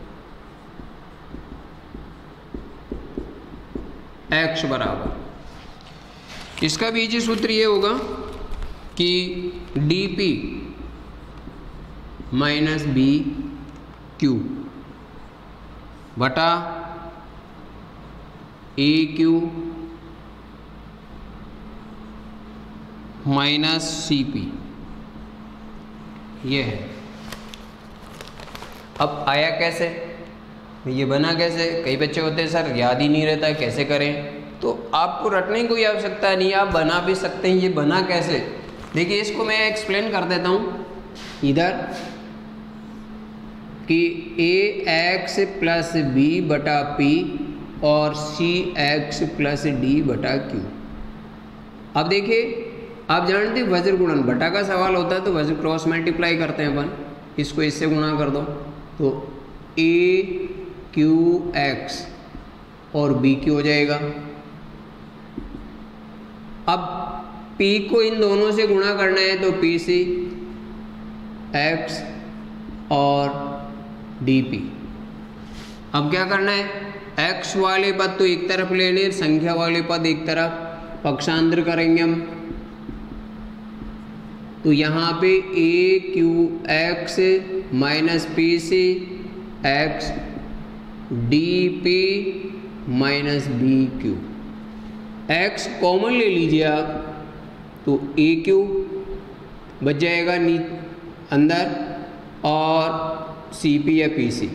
x बराबर, इसका बीजीय सूत्र ये होगा कि dp माइनस बी क्यू बटा A Q minus C P, ये है। अब आया कैसे, ये बना कैसे? कई बच्चे होते हैं सर याद ही नहीं रहता है, कैसे करें? तो आपको रटने की कोई आवश्यकता नहीं, आप बना भी सकते हैं। ये बना कैसे, देखिए इसको मैं एक्सप्लेन कर देता हूँ इधर कि ए एक्स प्लस बी बटा पी और सी एक्स प्लस डी बटा क्यू। अब देखिए आप जानते हैं वज्र गुणन, बटा का सवाल होता है तो वज्र क्रॉस मल्टीप्लाई करते हैं अपन, इसको इससे गुणा कर दो तो ए क्यू एक्स और बी क्यू हो जाएगा। अब P को इन दोनों से गुणा करना है तो पी सी एक्स और डी पी। अब क्या करना है, x वाले पद तो एक तरफ लेने, संख्या वाले पद एक तरफ, पक्षांतर करेंगे हम। तो यहाँ पे A Q X minus P C X D P minus B Q. X common ले लीजिए आप तो ए क्यू बच जाएगा अंदर और सी पी या P C,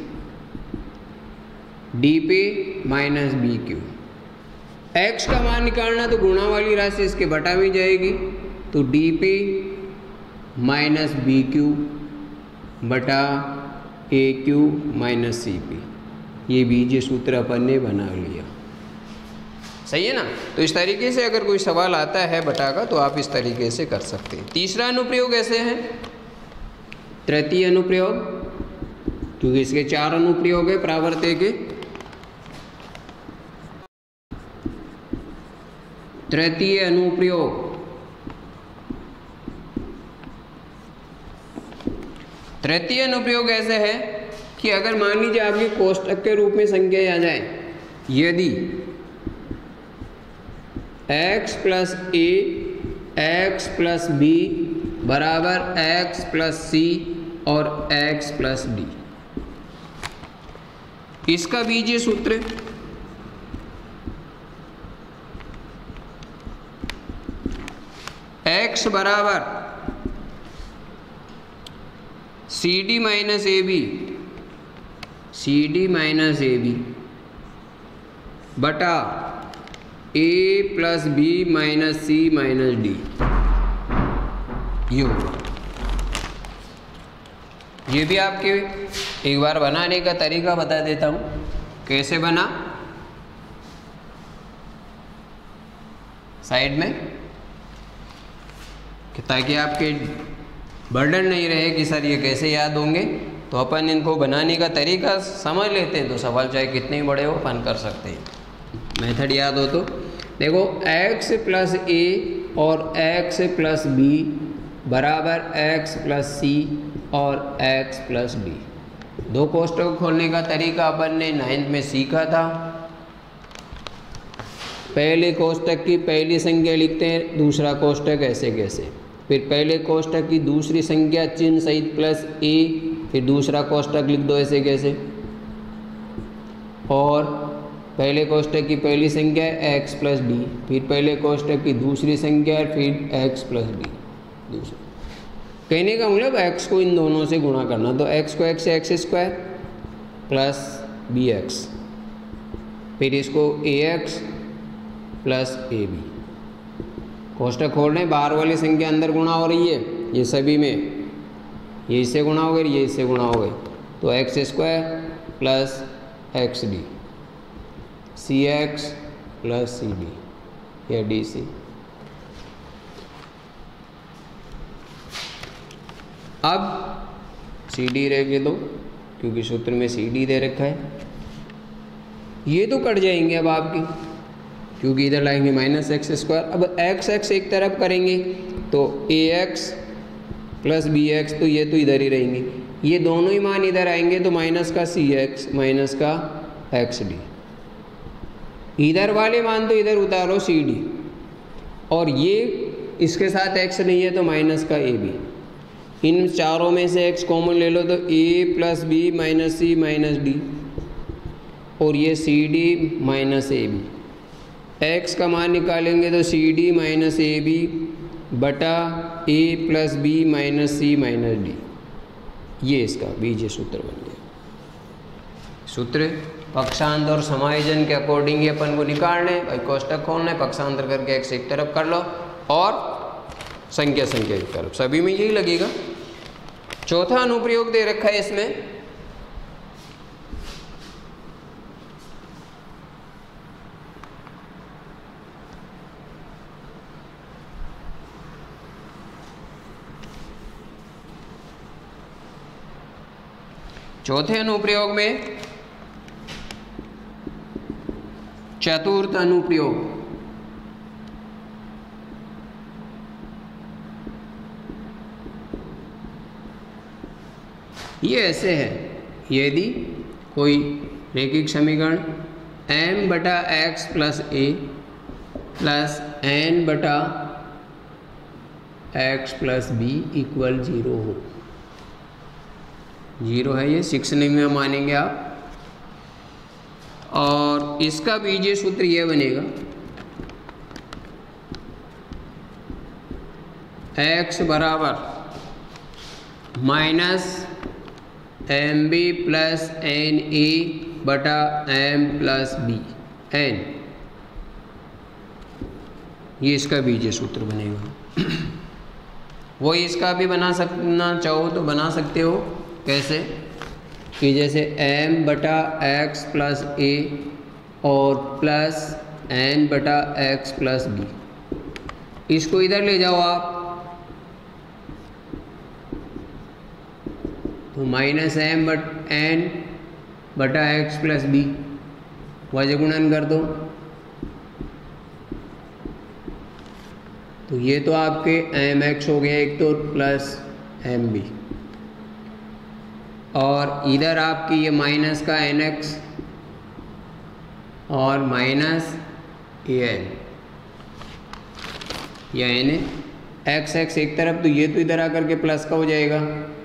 D P minus B Q. X का मान निकालना तो गुणा वाली राशि इसके बटा में जाएगी तो D P minus B Q बटा A Q minus C P. ये बीजीय सूत्र अपन ने बना लिया, सही है ना। तो इस तरीके से अगर कोई सवाल आता है बटा का तो आप इस तरीके से कर सकते हैं। तीसरा अनुप्रयोग ऐसे है, तृतीय अनुप्रयोग, क्योंकि इसके 4 अनुप्रयोग है प्रावर्त्य के। तृतीय अनुप्रयोग, तृतीय अनुप्रयोग ऐसे है कि अगर मान लीजिए आपकी कोष्टक के रूप में संख्या आ जाए, यदि x plus A X plus B बराबर x प्लस सी और x प्लस डी, इसका बीजीय सूत्र x बराबर C D minus A B, C D minus A B बटा A plus B minus C minus D, ये होगा। ये भी आपके एक बार बनाने का तरीका बता देता हूँ कैसे बना। साइड में, ताकि आपके बर्डन नहीं रहे कि सर ये कैसे याद होंगे, तो अपन इनको बनाने का तरीका समझ लेते हैं तो सवाल चाहे कितने ही बड़े हो अपन कर सकते हैं। मेथड याद हो तो देखो, x प्लस ए और x प्लस बी बराबर x प्लस सी और x प्लस डी। दो कोष्टक खोलने का तरीका अपन ने 9th में सीखा था। पहले कोष्टक की पहली संख्या लिखते हैं, दूसरा कोष्टक ऐसे कैसे, फिर पहले कोष्टक की दूसरी संख्या चिन्ह सहित प्लस ए, फिर दूसरा कोष्टक लिख दो ऐसे कैसे, और पहले कोष्टक की पहली संख्या x प्लस डी, फिर पहले कोष्टक की दूसरी संख्या फिर x प्लस डी दूसरा। कहने का मतलब x को इन दोनों से गुणा करना, तो x को x से X square plus B X, फिर इसको A X plus A B. कोष्टक खोल रहे हैं, बाहर वाली संख्या अंदर गुणा हो रही है, ये सभी में ये इससे गुणा हो गई, ये इससे गुणा हो गई, तो X square plus X D, C X plus C D या डी सी। अब सी डी रह दो, क्योंकि सूत्र में सी डी दे रखा है। ये तो कट जाएंगे अब आपकी, क्योंकि इधर लाएंगे माइनस एक्स स्क्वायर। अब एक्स एक्स एक तरफ करेंगे तो A X plus B X, तो ये तो इधर ही रहेंगे, ये दोनों ही मान इधर आएंगे तो माइनस का सी एक्स माइनस का एक्स डी। इधर वाले मान तो इधर उतारो सी डी, और ये इसके साथ एक्स नहीं है तो माइनस का ए बी। इन चारों में से x कॉमन ले लो तो a plus B minus C minus D, और ये C D minus A B. x का मान निकालेंगे तो C D minus A B बटा a plus B minus C minus D, ये इसका बीजीय सूत्र बन गया। सूत्र पक्षांतर और समायोजन के अकॉर्डिंग ये अपन को निकालना है भाई, कोष्टक खोलना है, पक्षांतर करके x एक तरफ कर लो और संख्या एक तरफ, सभी में यही लगेगा। चौथा अनुप्रयोग दे रखा है इसमें, चौथे अनुप्रयोग में चतुर्थ अनुप्रयोग, ये ऐसे है, यदि कोई रैखिक समीकरण m बटा x plus a plus n बटा एक्स प्लस बी इक्वल 0 हो, 0 है ये 6 में मानेंगे आप, और इसका बीजीय सूत्र ये बनेगा x बराबर minus m b plus n a बटा एम प्लस बी एन, ये इसका बीजीय सूत्र बनेगा। वही इसका भी बना सकना चाहो तो बना सकते हो, कैसे कि जैसे m बटा एक्स प्लस ए और प्लस n बटा एक्स प्लस बी, इसको इधर ले जाओ आप तो माइनस एम बट एन बटा एक्स प्लस बी वजह गुणन कर दो, तो ये तो आपके एम एक्स हो गया एक तो प्लस एम बी, और इधर आपकी ये माइनस का एन एक्स और माइनस ए एन या एन एक्स एक्स एक तरफ, तो ये तो इधर आकर के प्लस का हो जाएगा,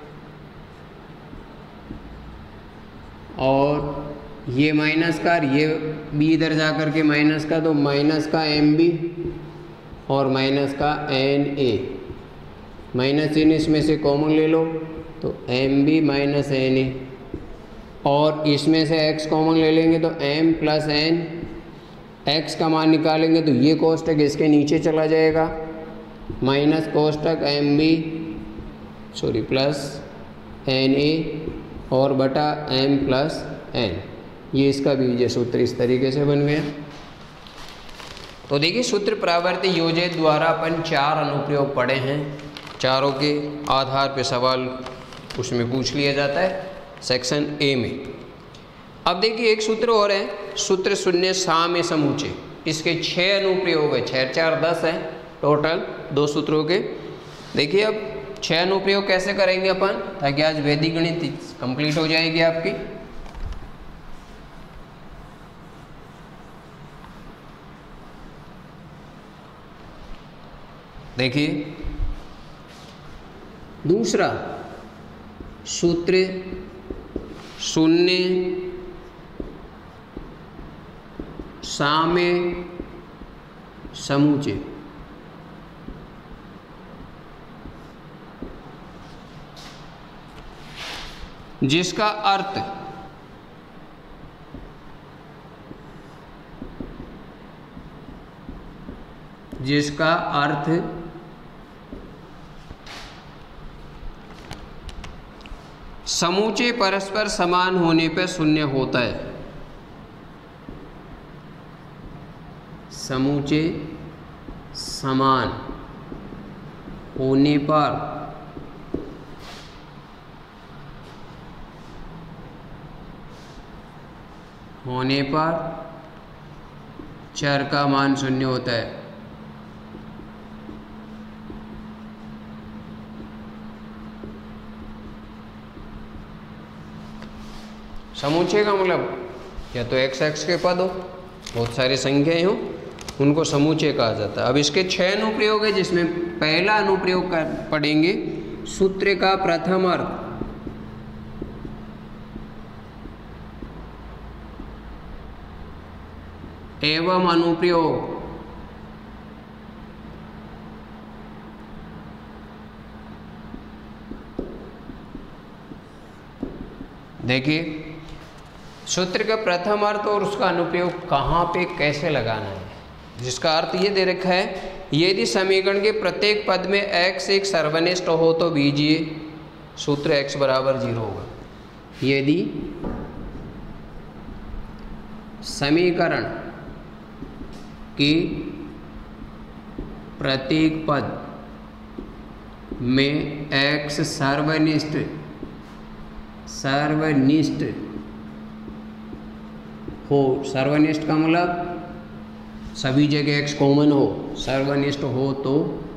और ये माइनस का, ये बी इधर जा कर के माइनस का, तो माइनस का एम बी और माइनस का एन ए, माइनस इन इसमें से कॉमन ले लो तो m b minus n a, और इसमें से x कॉमन ले लेंगे तो m प्लस एन, x का मान निकालेंगे तो ये कोष्टक इसके नीचे चला जाएगा, माइनस कोष्टक m b plus n a और बटा m प्लस n, ये इसका बीजीय सूत्र इस तरीके से बन गया। तो देखिए सूत्र प्रावर्त योज्य द्वारा अपन 4 अनुप्रयोग पढ़े हैं, चारों के आधार पे सवाल उसमें पूछ लिया जाता है सेक्शन ए में। अब देखिए एक सूत्र और है, सूत्र शून्य साम्य समूचे, इसके 6 अनुप्रयोग है, 6 4 10 है टोटल 2 सूत्रों के। देखिए अब 6 अनुप्रयोग कैसे करेंगे अपन, ताकि आज वैदिक गणित कंप्लीट हो जाएगी आपकी। देखिए दूसरा सूत्र शून्य साम्य समूचे, जिसका अर्थ समूचे परस्पर समान होने पर शून्य होता है। समूचे समान होने पर चर का मान शून्य होता है। समूचे का मतलब या तो x x के पद हो, बहुत सारी संख्याएं हो, उनको समूचे कहा जाता है। अब इसके 6 अनुप्रयोग है, जिसमें पहला अनुप्रयोग पढ़ेंगे सूत्र का प्रथम अर्थ एवं अनुप्रयोग देखिए, सूत्र का प्रथम अर्थ और उसका अनुप्रयोग कहाँ पे कैसे लगाना है, जिसका अर्थ ये दे रखा है, यदि समीकरण के प्रत्येक पद में x एक सर्वनिष्ठ हो तो बीजीय सूत्र x बराबर 0 होगा। यदि समीकरण के प्रत्येक पद में x सर्वनिष्ठ हो, सर्वनिष्ठ का मतलब सभी जगह x कॉमन हो, सर्वनिष्ठ हो तो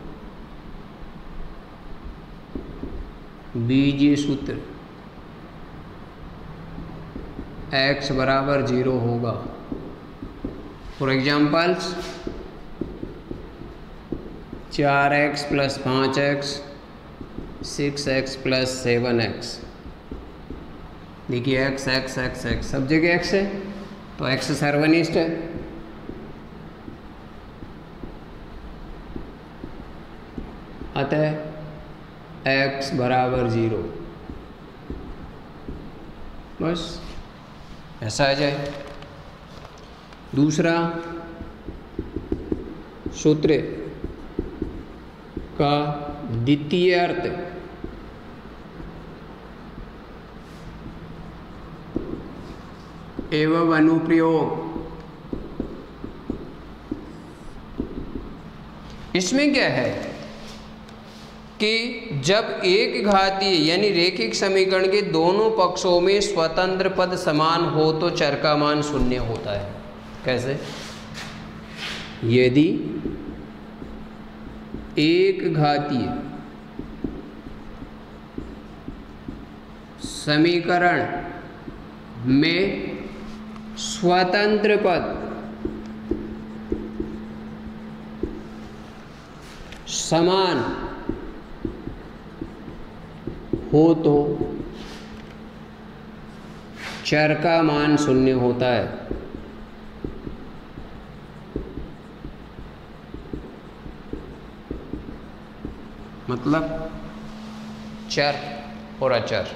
बीजीय सूत्र x बराबर 0 होगा। For examples 4x + 5x 6x + 7x। देखिए x x x x सब जगह x है तो x सर्वनिष्ठ है। अतः x बराबर 0, बस ऐसा आ जाए। दूसरा, सूत्र का द्वितीय अर्थ एवं अनुप्रयोग। इसमें क्या है कि जब एक घातीय यानी रैखिक समीकरण के दोनों पक्षों में स्वतंत्र पद समान हो तो चर का मान 0 होता है। कैसे? यदि एक घातीय समीकरण में स्वतंत्र पद समान हो तो चर का मान 0 होता है। मतलब चर और अचर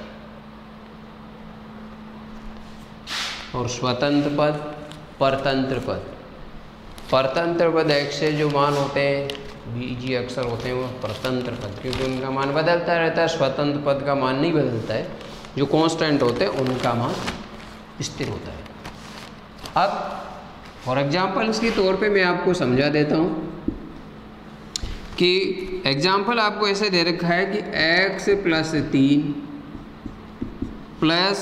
और स्वतंत्र पद, परतंत्र पद। परतंत्र पद x से जो मान होते हैं, बीजीय अक्षर होते हैं, वो परतंत्र पद, क्योंकि उनका मान बदलता रहता है। स्वतंत्र पद का मान नहीं बदलता है, जो कांस्टेंट होते हैं उनका मान स्थिर होता है। अब फॉर एग्जांपल इसके तौर पे मैं आपको समझा देता हूँ कि एग्जाम्पल आपको ऐसे दे रखा है कि x + 3 प्लस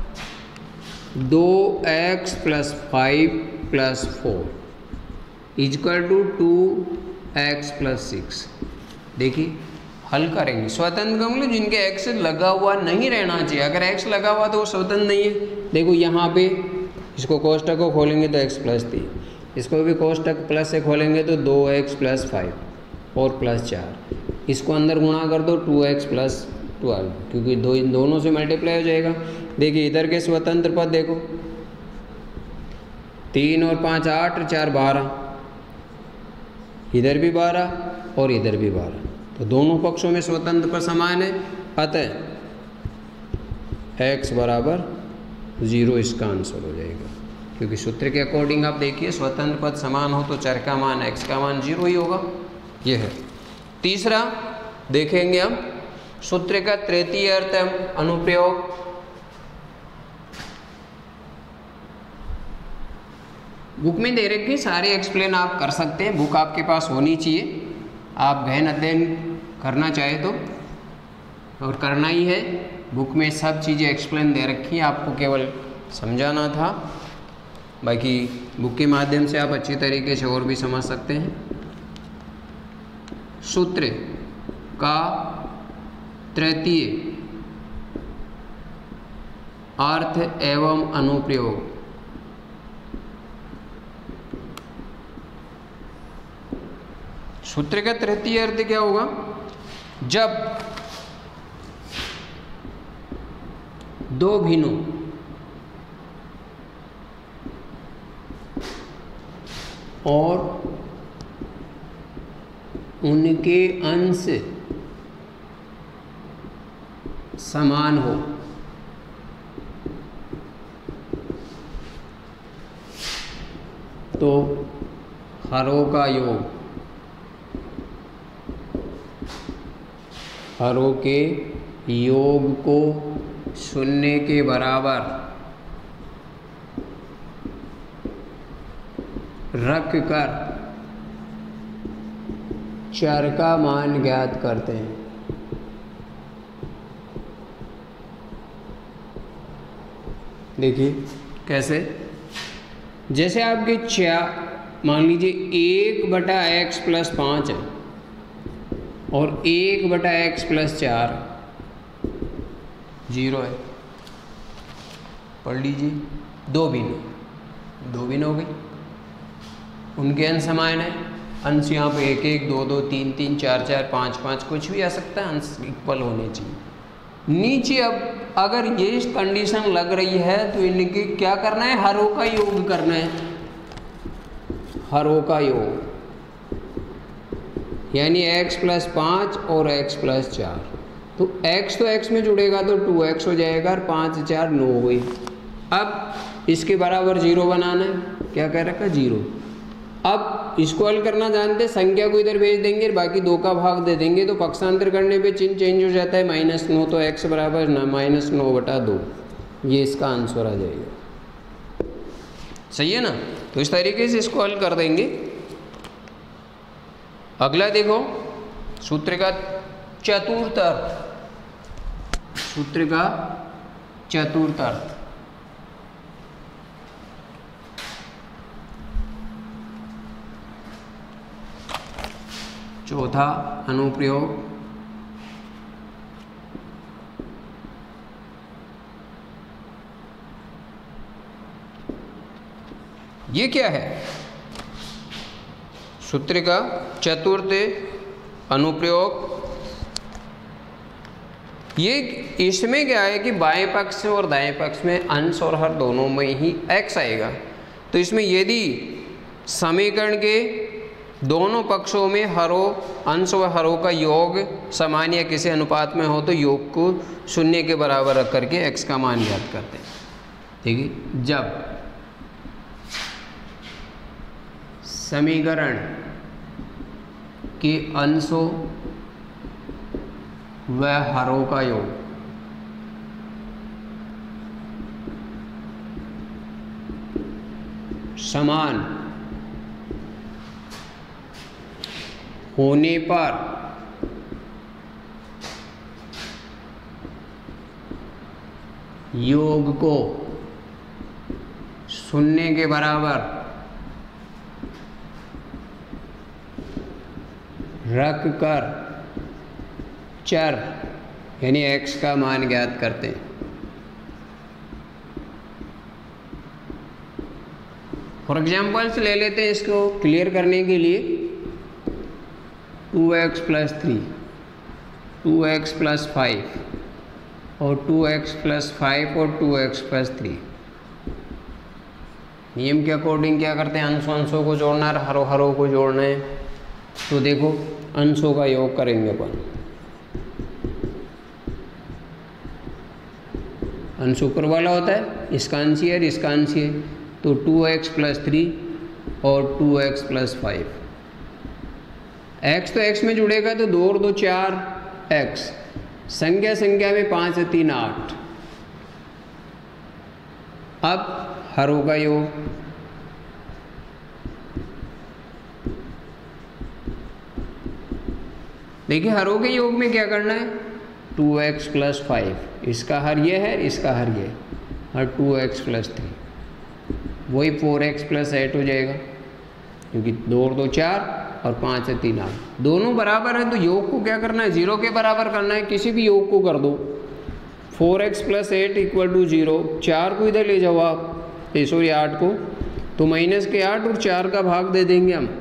2x + 5 + 4 = 2x + 6। देखिए हल करेंगे। स्वतंत्र का मतलब जिनके x लगा हुआ नहीं रहना चाहिए। अगर x लगा हुआ तो वो स्वतंत्र नहीं है। देखो यहाँ पे इसको कोष्टक को खोलेंगे तो x + 3, इसको भी कोष्टक प्लस से खोलेंगे तो 2x + 5 और +4, इसको अंदर गुणा कर दो 2x + 12, क्योंकि दोनों से मल्टीप्लाई हो जाएगा। देखिए इधर के स्वतंत्र पद देखो, 3 और 5 8 और 4 12, इधर भी 12 और इधर भी 12, तो दोनों पक्षों में स्वतंत्र पद समान है। अतः x बराबर 0 इसका आंसर हो जाएगा, क्योंकि सूत्र के अकॉर्डिंग आप देखिए स्वतंत्र पद समान हो तो चर का मान x का मान 0 ही होगा। यह है। तीसरा देखेंगे हम सूत्र का तृतीय अर्थ अनुप्रयोग। बुक में दे रखे सारे एक्सप्लेन आप कर सकते हैं, बुक आपके पास होनी चाहिए। आप गहन अध्ययन करना चाहे तो, और करना ही है। बुक में सब चीज़ें एक्सप्लेन दे रखी है, आपको केवल समझाना था। बाकी बुक के माध्यम से आप अच्छी तरीके से और भी समझ सकते हैं। सूत्र का तृतीय अर्थ एवं अनुप्रयोग। सूत्र का तृतीय अर्थ क्या होगा? जब दो भिन्नों और उनके अंश समान हो तो हरों का योग, हरों के योग को शून्य के बराबर रख कर चर का मान ज्ञात करते हैं। देखिए कैसे, जैसे आपके मान लीजिए 1/x+5 है और 1/x+4 0 है। पढ़ लीजिए, दो भिन्न हो गई, उनके अंश समान है। अंश यहाँ पे 1 1 2 2 3 3 4 4 5 5 कुछ भी आ सकता है, अंश इक्वल होने चाहिए। नीचे अब अगर ये कंडीशन लग रही है तो इनके क्या करना है, हरों का योग करना है। हरों का योग यानी x+5 और x+4, तो x तो x में जुड़ेगा तो 2x हो जाएगा और 5 4 9 हो गई। अब इसके बराबर 0 बनाना है, क्या कह रखा 0। अब इसको हल करना जानते, संख्या को इधर भेज देंगे, बाकी 2 का भाग दे देंगे, तो पक्षांतर करने पे चिन्ह चेंज हो जाता है, -9, तो x बराबर -9/2, ये इसका आंसर आ जाएगा। सही है ना। तो इस तरीके से इसको हल कर देंगे। अगला देखो, सूत्र का चतुर्थ अर्थ, सूत्र का चतुर्थ अर्थ। चौथा अनुप्रयोग, ये क्या है, सूत्र का चतुर्थ अनुप्रयोग। ये इसमें क्या है कि बाएं पक्ष और दाएं पक्ष में अंश और हर दोनों में ही x आएगा। तो इसमें यदि समीकरण के दोनों पक्षों में हरों, अंश व हरों का योग समान या किसी अनुपात में हो तो योग को 0 के बराबर रख करके x का मान ज्ञात करते हैं। ठीक है, जब समीकरण के अंशों व हरों का योग समान होने पर योग को 0 के बराबर रख कर चर यानी x का मान ज्ञात करते हैं। फॉर एग्जाम्पल्स ले लेते हैं इसको क्लियर करने के लिए। 2x+3, 2x+5 और 2x+5 और 2x+3 नियम के अकॉर्डिंग क्या करते हैं, अंशों को जोड़ना है, हरों को जोड़ना है। तो देखो अंशों का योग करेंगे अपन, अंश ऊपर वाला होता है, इसका अंश है, इसका अंश है, तो 2x+3 और 2x+5। x तो x में जुड़ेगा तो 2 और 2 4 x, संख्या में 5 से 3 8। अब हरों का योग, देखिए हरों के योग में क्या करना है, 2x+5, इसका हर ये है, इसका हर ये, और 2x+3 वही 4x+8 हो जाएगा, क्योंकि 2 और 2 4 और 5 से 3 8 दोनों बराबर है। तो योग को क्या करना है, 0 के बराबर करना है। किसी भी योग को कर दो, 4x+8 = 0, 4 को इधर ले जाओ आप, सॉरी 8 को, तो -8 और 4 का भाग दे देंगे हम,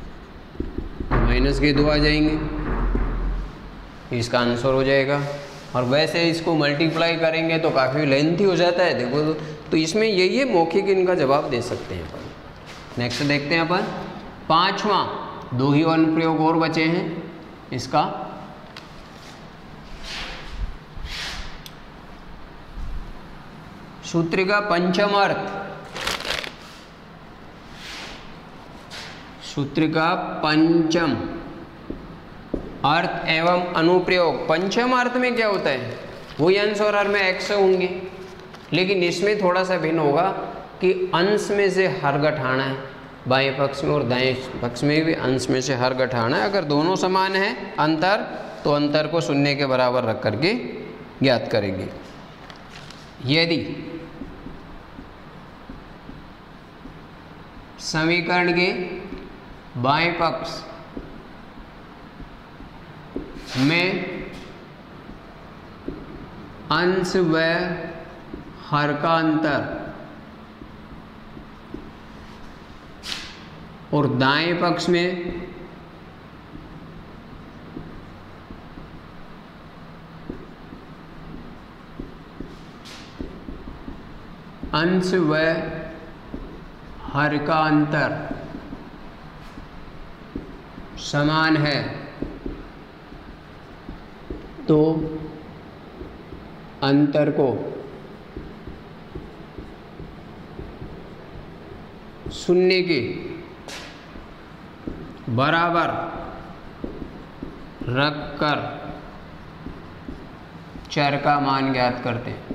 -2 आ जाएंगे, इसका आंसर हो जाएगा और वैसे इसको मल्टीप्लाई करेंगे तो काफ़ी लेंथी हो जाता है। देखो तो इसमें यही है, मौखिक इनका जवाब दे सकते हैं अपन। नेक्स्ट देखते हैं अपन 5वां, 2 ही अनुप्रयोग और बचे हैं इसका। सूत्र का पंचम अर्थ, सूत्र का पंचम अर्थ एवं अनुप्रयोग। पंचम अर्थ में क्या होता है, वही अंश और हर में x होंगे, लेकिन इसमें थोड़ा सा भिन्न होगा कि अंश में से हर घटाना है, बाएं पक्ष में और दाएं पक्ष में भी अंश में से हर घटाना है। अगर दोनों समान है अंतर, तो अंतर को शून्य के बराबर रख करके ज्ञात करेंगे। यदि समीकरण के बाएं पक्ष में अंश व हर का अंतर और दाएं पक्ष में अंश व हर का अंतर समान है, तो अंतर को शून्य के बराबर रखकर चर का मान ज्ञात करते हैं।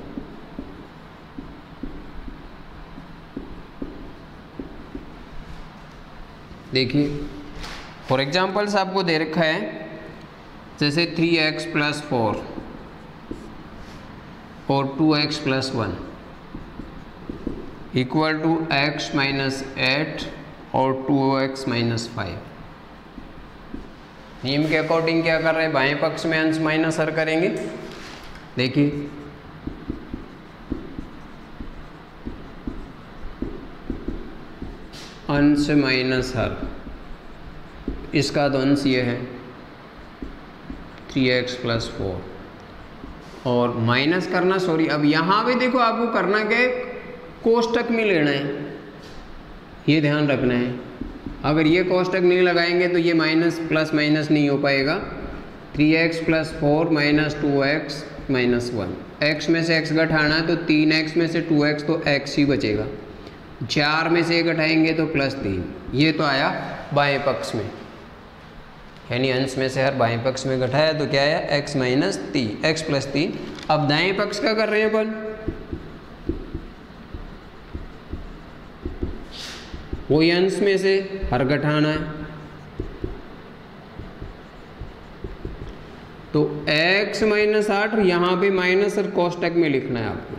देखिए फॉर एग्जाम्पल्स आपको दे रखा है, जैसे 3x + 4 और 2x + 1 इक्वल टू x - 8 और 2x - 5। नियम के अकॉर्डिंग क्या कर रहे हैं, बाएं पक्ष में अंश माइनस हर करेंगे। देखिए अंश माइनस हर, इसका तो अंश ये है 3x + 4 और माइनस करना, सॉरी अब यहाँ पे देखो आपको करना क्या है, कोष्टक में लेना है, ये ध्यान रखना है। अगर ये कोष्टक नहीं लगाएंगे तो ये माइनस प्लस माइनस नहीं हो पाएगा। 3x + 4 - 2x - 1, x में से x घटाना है तो 3x में से 2x तो x ही बचेगा, 4 में से 1 घटाएंगे तो +3। ये तो आया बाएं पक्ष में, यानी अंश में से हर बाएं पक्ष में घटाया तो क्या आया, x + 3। अब दाएं पक्ष का कर रहे हैं अपन, वही अंश में से हर घटाना है, तो x - 8 यहाँ पे माइनस और कोष्टक में लिखना है आपको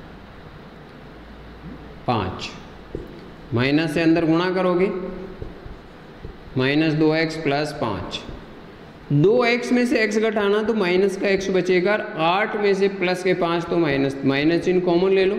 5, माइनस से अंदर गुणा करोगे -2x + 5, 2x में से x घटाना तो माइनस का x बचेगा, 8 में से प्लस के 5 तो माइनस चिन्ह कॉमन ले लो,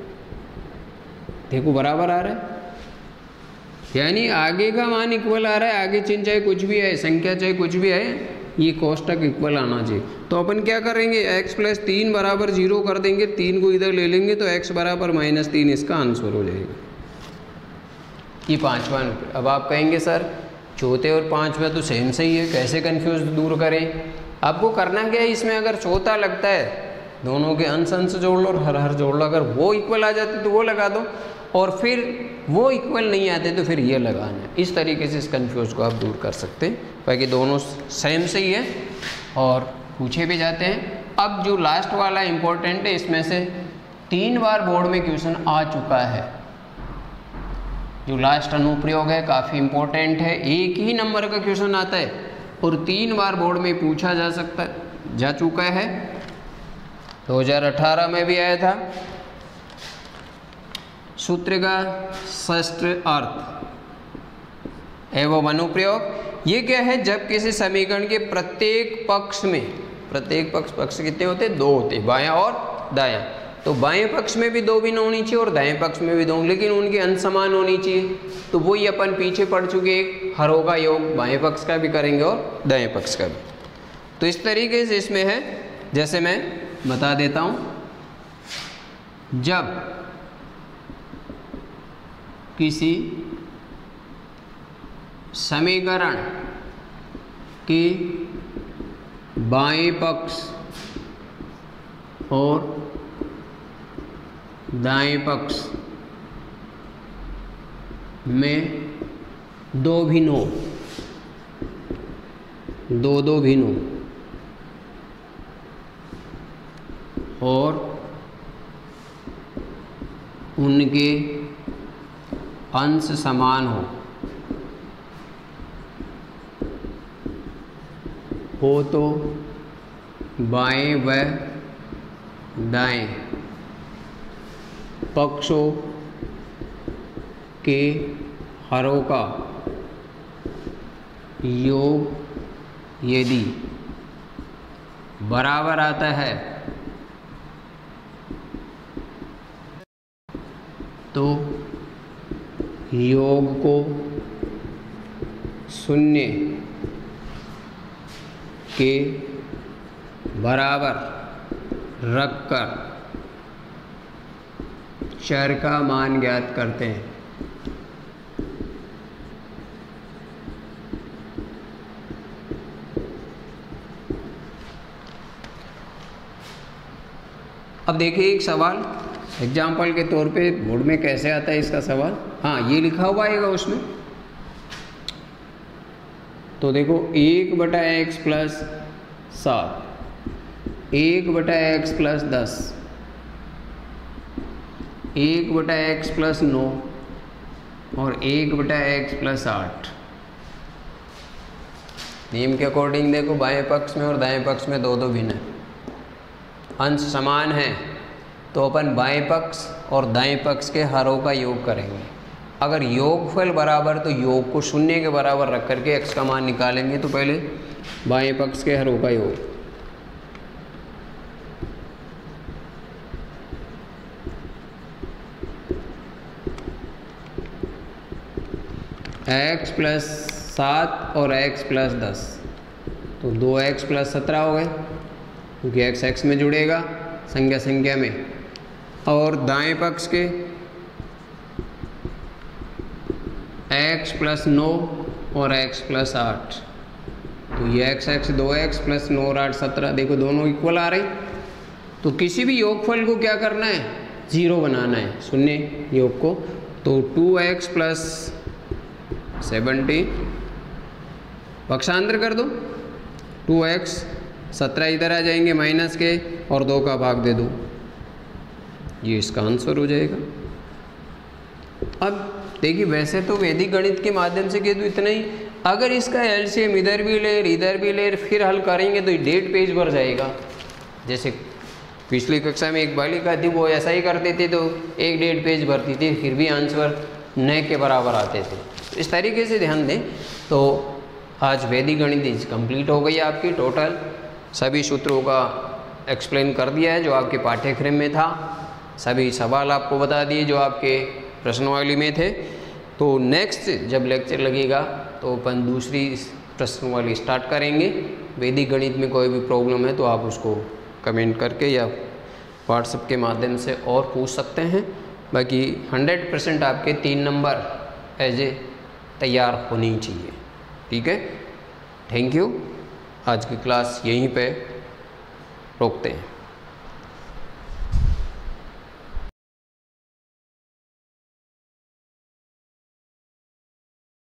देखो बराबर आ रहा है, यानी आगे का मान इक्वल आ रहा है, आगे चिन्ह चाहे कुछ भी है, संख्या चाहे कुछ भी है, ये कोष्टक इक्वल आना चाहिए। तो अपन क्या करेंगे, x + 3 = 0 कर देंगे, 3 को इधर ले लेंगे तो x = -3 इसका आंसर हो जाएगा। ये 5वां। अब आप कहेंगे सर चौथे और 5वां तो सेम सही है, कैसे कंफ्यूज दूर करें। आपको करना क्या है, इसमें अगर चौथा लगता है दोनों के अंश जोड़ लो और हर जोड़ लो, अगर वो इक्वल आ जाते तो वो लगा दो, और फिर वो इक्वल नहीं आते तो फिर ये लगाना है। इस तरीके से इस कंफ्यूज को आप दूर कर सकते हैं, बाकी दोनों सेम सही है और पूछे भी जाते हैं। अब जो लास्ट वाला इम्पोर्टेंट है, इसमें से 3 बार बोर्ड में क्वेश्चन आ चुका है। जो लास्ट अनुप्रयोग है काफ़ी इम्पोर्टेंट है, एक ही नंबर का क्वेश्चन आता है और 3 बार बोर्ड में पूछा जा चुका है। 2018 में भी आया था। सूत्र का षष्ठ अर्थ एवं अनुप्रयोग, ये क्या है, जब किसी समीकरण के प्रत्येक पक्ष में, प्रत्येक पक्ष कितने होते हैं, 2 होते हैं, बायां और दायां, तो बाएं पक्ष में भी 2 भिन्न होनी चाहिए और दाएं पक्ष में भी 2, लेकिन उनकी अंश समान होनी चाहिए। तो वही अपन पीछे पढ़ चुके, एक हरों का योग बाएं पक्ष का भी करेंगे और दाएं पक्ष का भी। तो इस तरीके से इसमें है जैसे मैं बता देता हूँ, जब किसी समीकरण के बाएं पक्ष और दाएं पक्ष में दो भिन्न हो, दो भिन्न हो और उनके अंश समान हो तो बाएं व दाएं पक्षों के हरों का योग यदि बराबर आता है तो योग को शून्य के बराबर रखकर चर का मान ज्ञात करते हैं। अब देखिए एक सवाल एग्जाम्पल के तौर पे बोर्ड में कैसे आता है इसका सवाल। हाँ, ये लिखा हुआ आएगा उसमें। तो देखो 1/x + 7, 1/x + 10, 1/x + 9 और 1/x + 8। नियम के अकॉर्डिंग देखो बाएं पक्ष में और दाएं पक्ष में दो भिन्न है, अंश समान है, तो अपन बाएं पक्ष और दाएं पक्ष के हरों का योग करेंगे। अगर योगफल बराबर तो योग को शून्य के बराबर रख करके x का मान निकालेंगे। तो पहले बाएं पक्ष के हरों का योग, x + 7 और x + 10, तो 2x + 17 हो गए, क्योंकि x x में जुड़ेगा संख्या में। और दाएं पक्ष के x + 9 और x + 8, तो ये x 2x + 9 और 8 17, देखो दोनों इक्वल आ रही। तो किसी भी योगफल को क्या करना है, 0 बनाना है, शून्य योग को। तो 2x + 17 पक्षांतर कर दो, 2x 17 इधर आ जाएंगे माइनस के और 2 का भाग दे दो, ये इसका आंसर हो जाएगा। अब देखिए वैसे तो वैदिक गणित के माध्यम से कह दूँ इतना ही, अगर इसका एलसीएम इधर भी ले फिर हल करेंगे तो 1.5 पेज भर जाएगा। जैसे पिछली कक्षा में एक बालिका थी, वो ऐसा ही करते थे तो 1.5 पेज भरती थी, फिर भी आंसर न के बराबर आते थे। इस तरीके से ध्यान दें। तो आज वैदिक गणित कंप्लीट हो गई आपकी। टोटल सभी सूत्रों का एक्सप्लेन कर दिया है जो आपके पाठ्यक्रम में था, सभी सवाल आपको बता दिए जो आपके प्रश्नावली में थे। तो नेक्स्ट जब लेक्चर लगेगा तो अपन दूसरी प्रश्नावली स्टार्ट करेंगे। वैदिक गणित में कोई भी प्रॉब्लम है तो आप उसको कमेंट करके या व्हाट्सएप के माध्यम से और पूछ सकते हैं। बाकी 100% आपके 3 नंबर एज ए तैयार होनी चाहिए। ठीक है, थैंक यू। आज की क्लास यहीं पे रोकते हैं।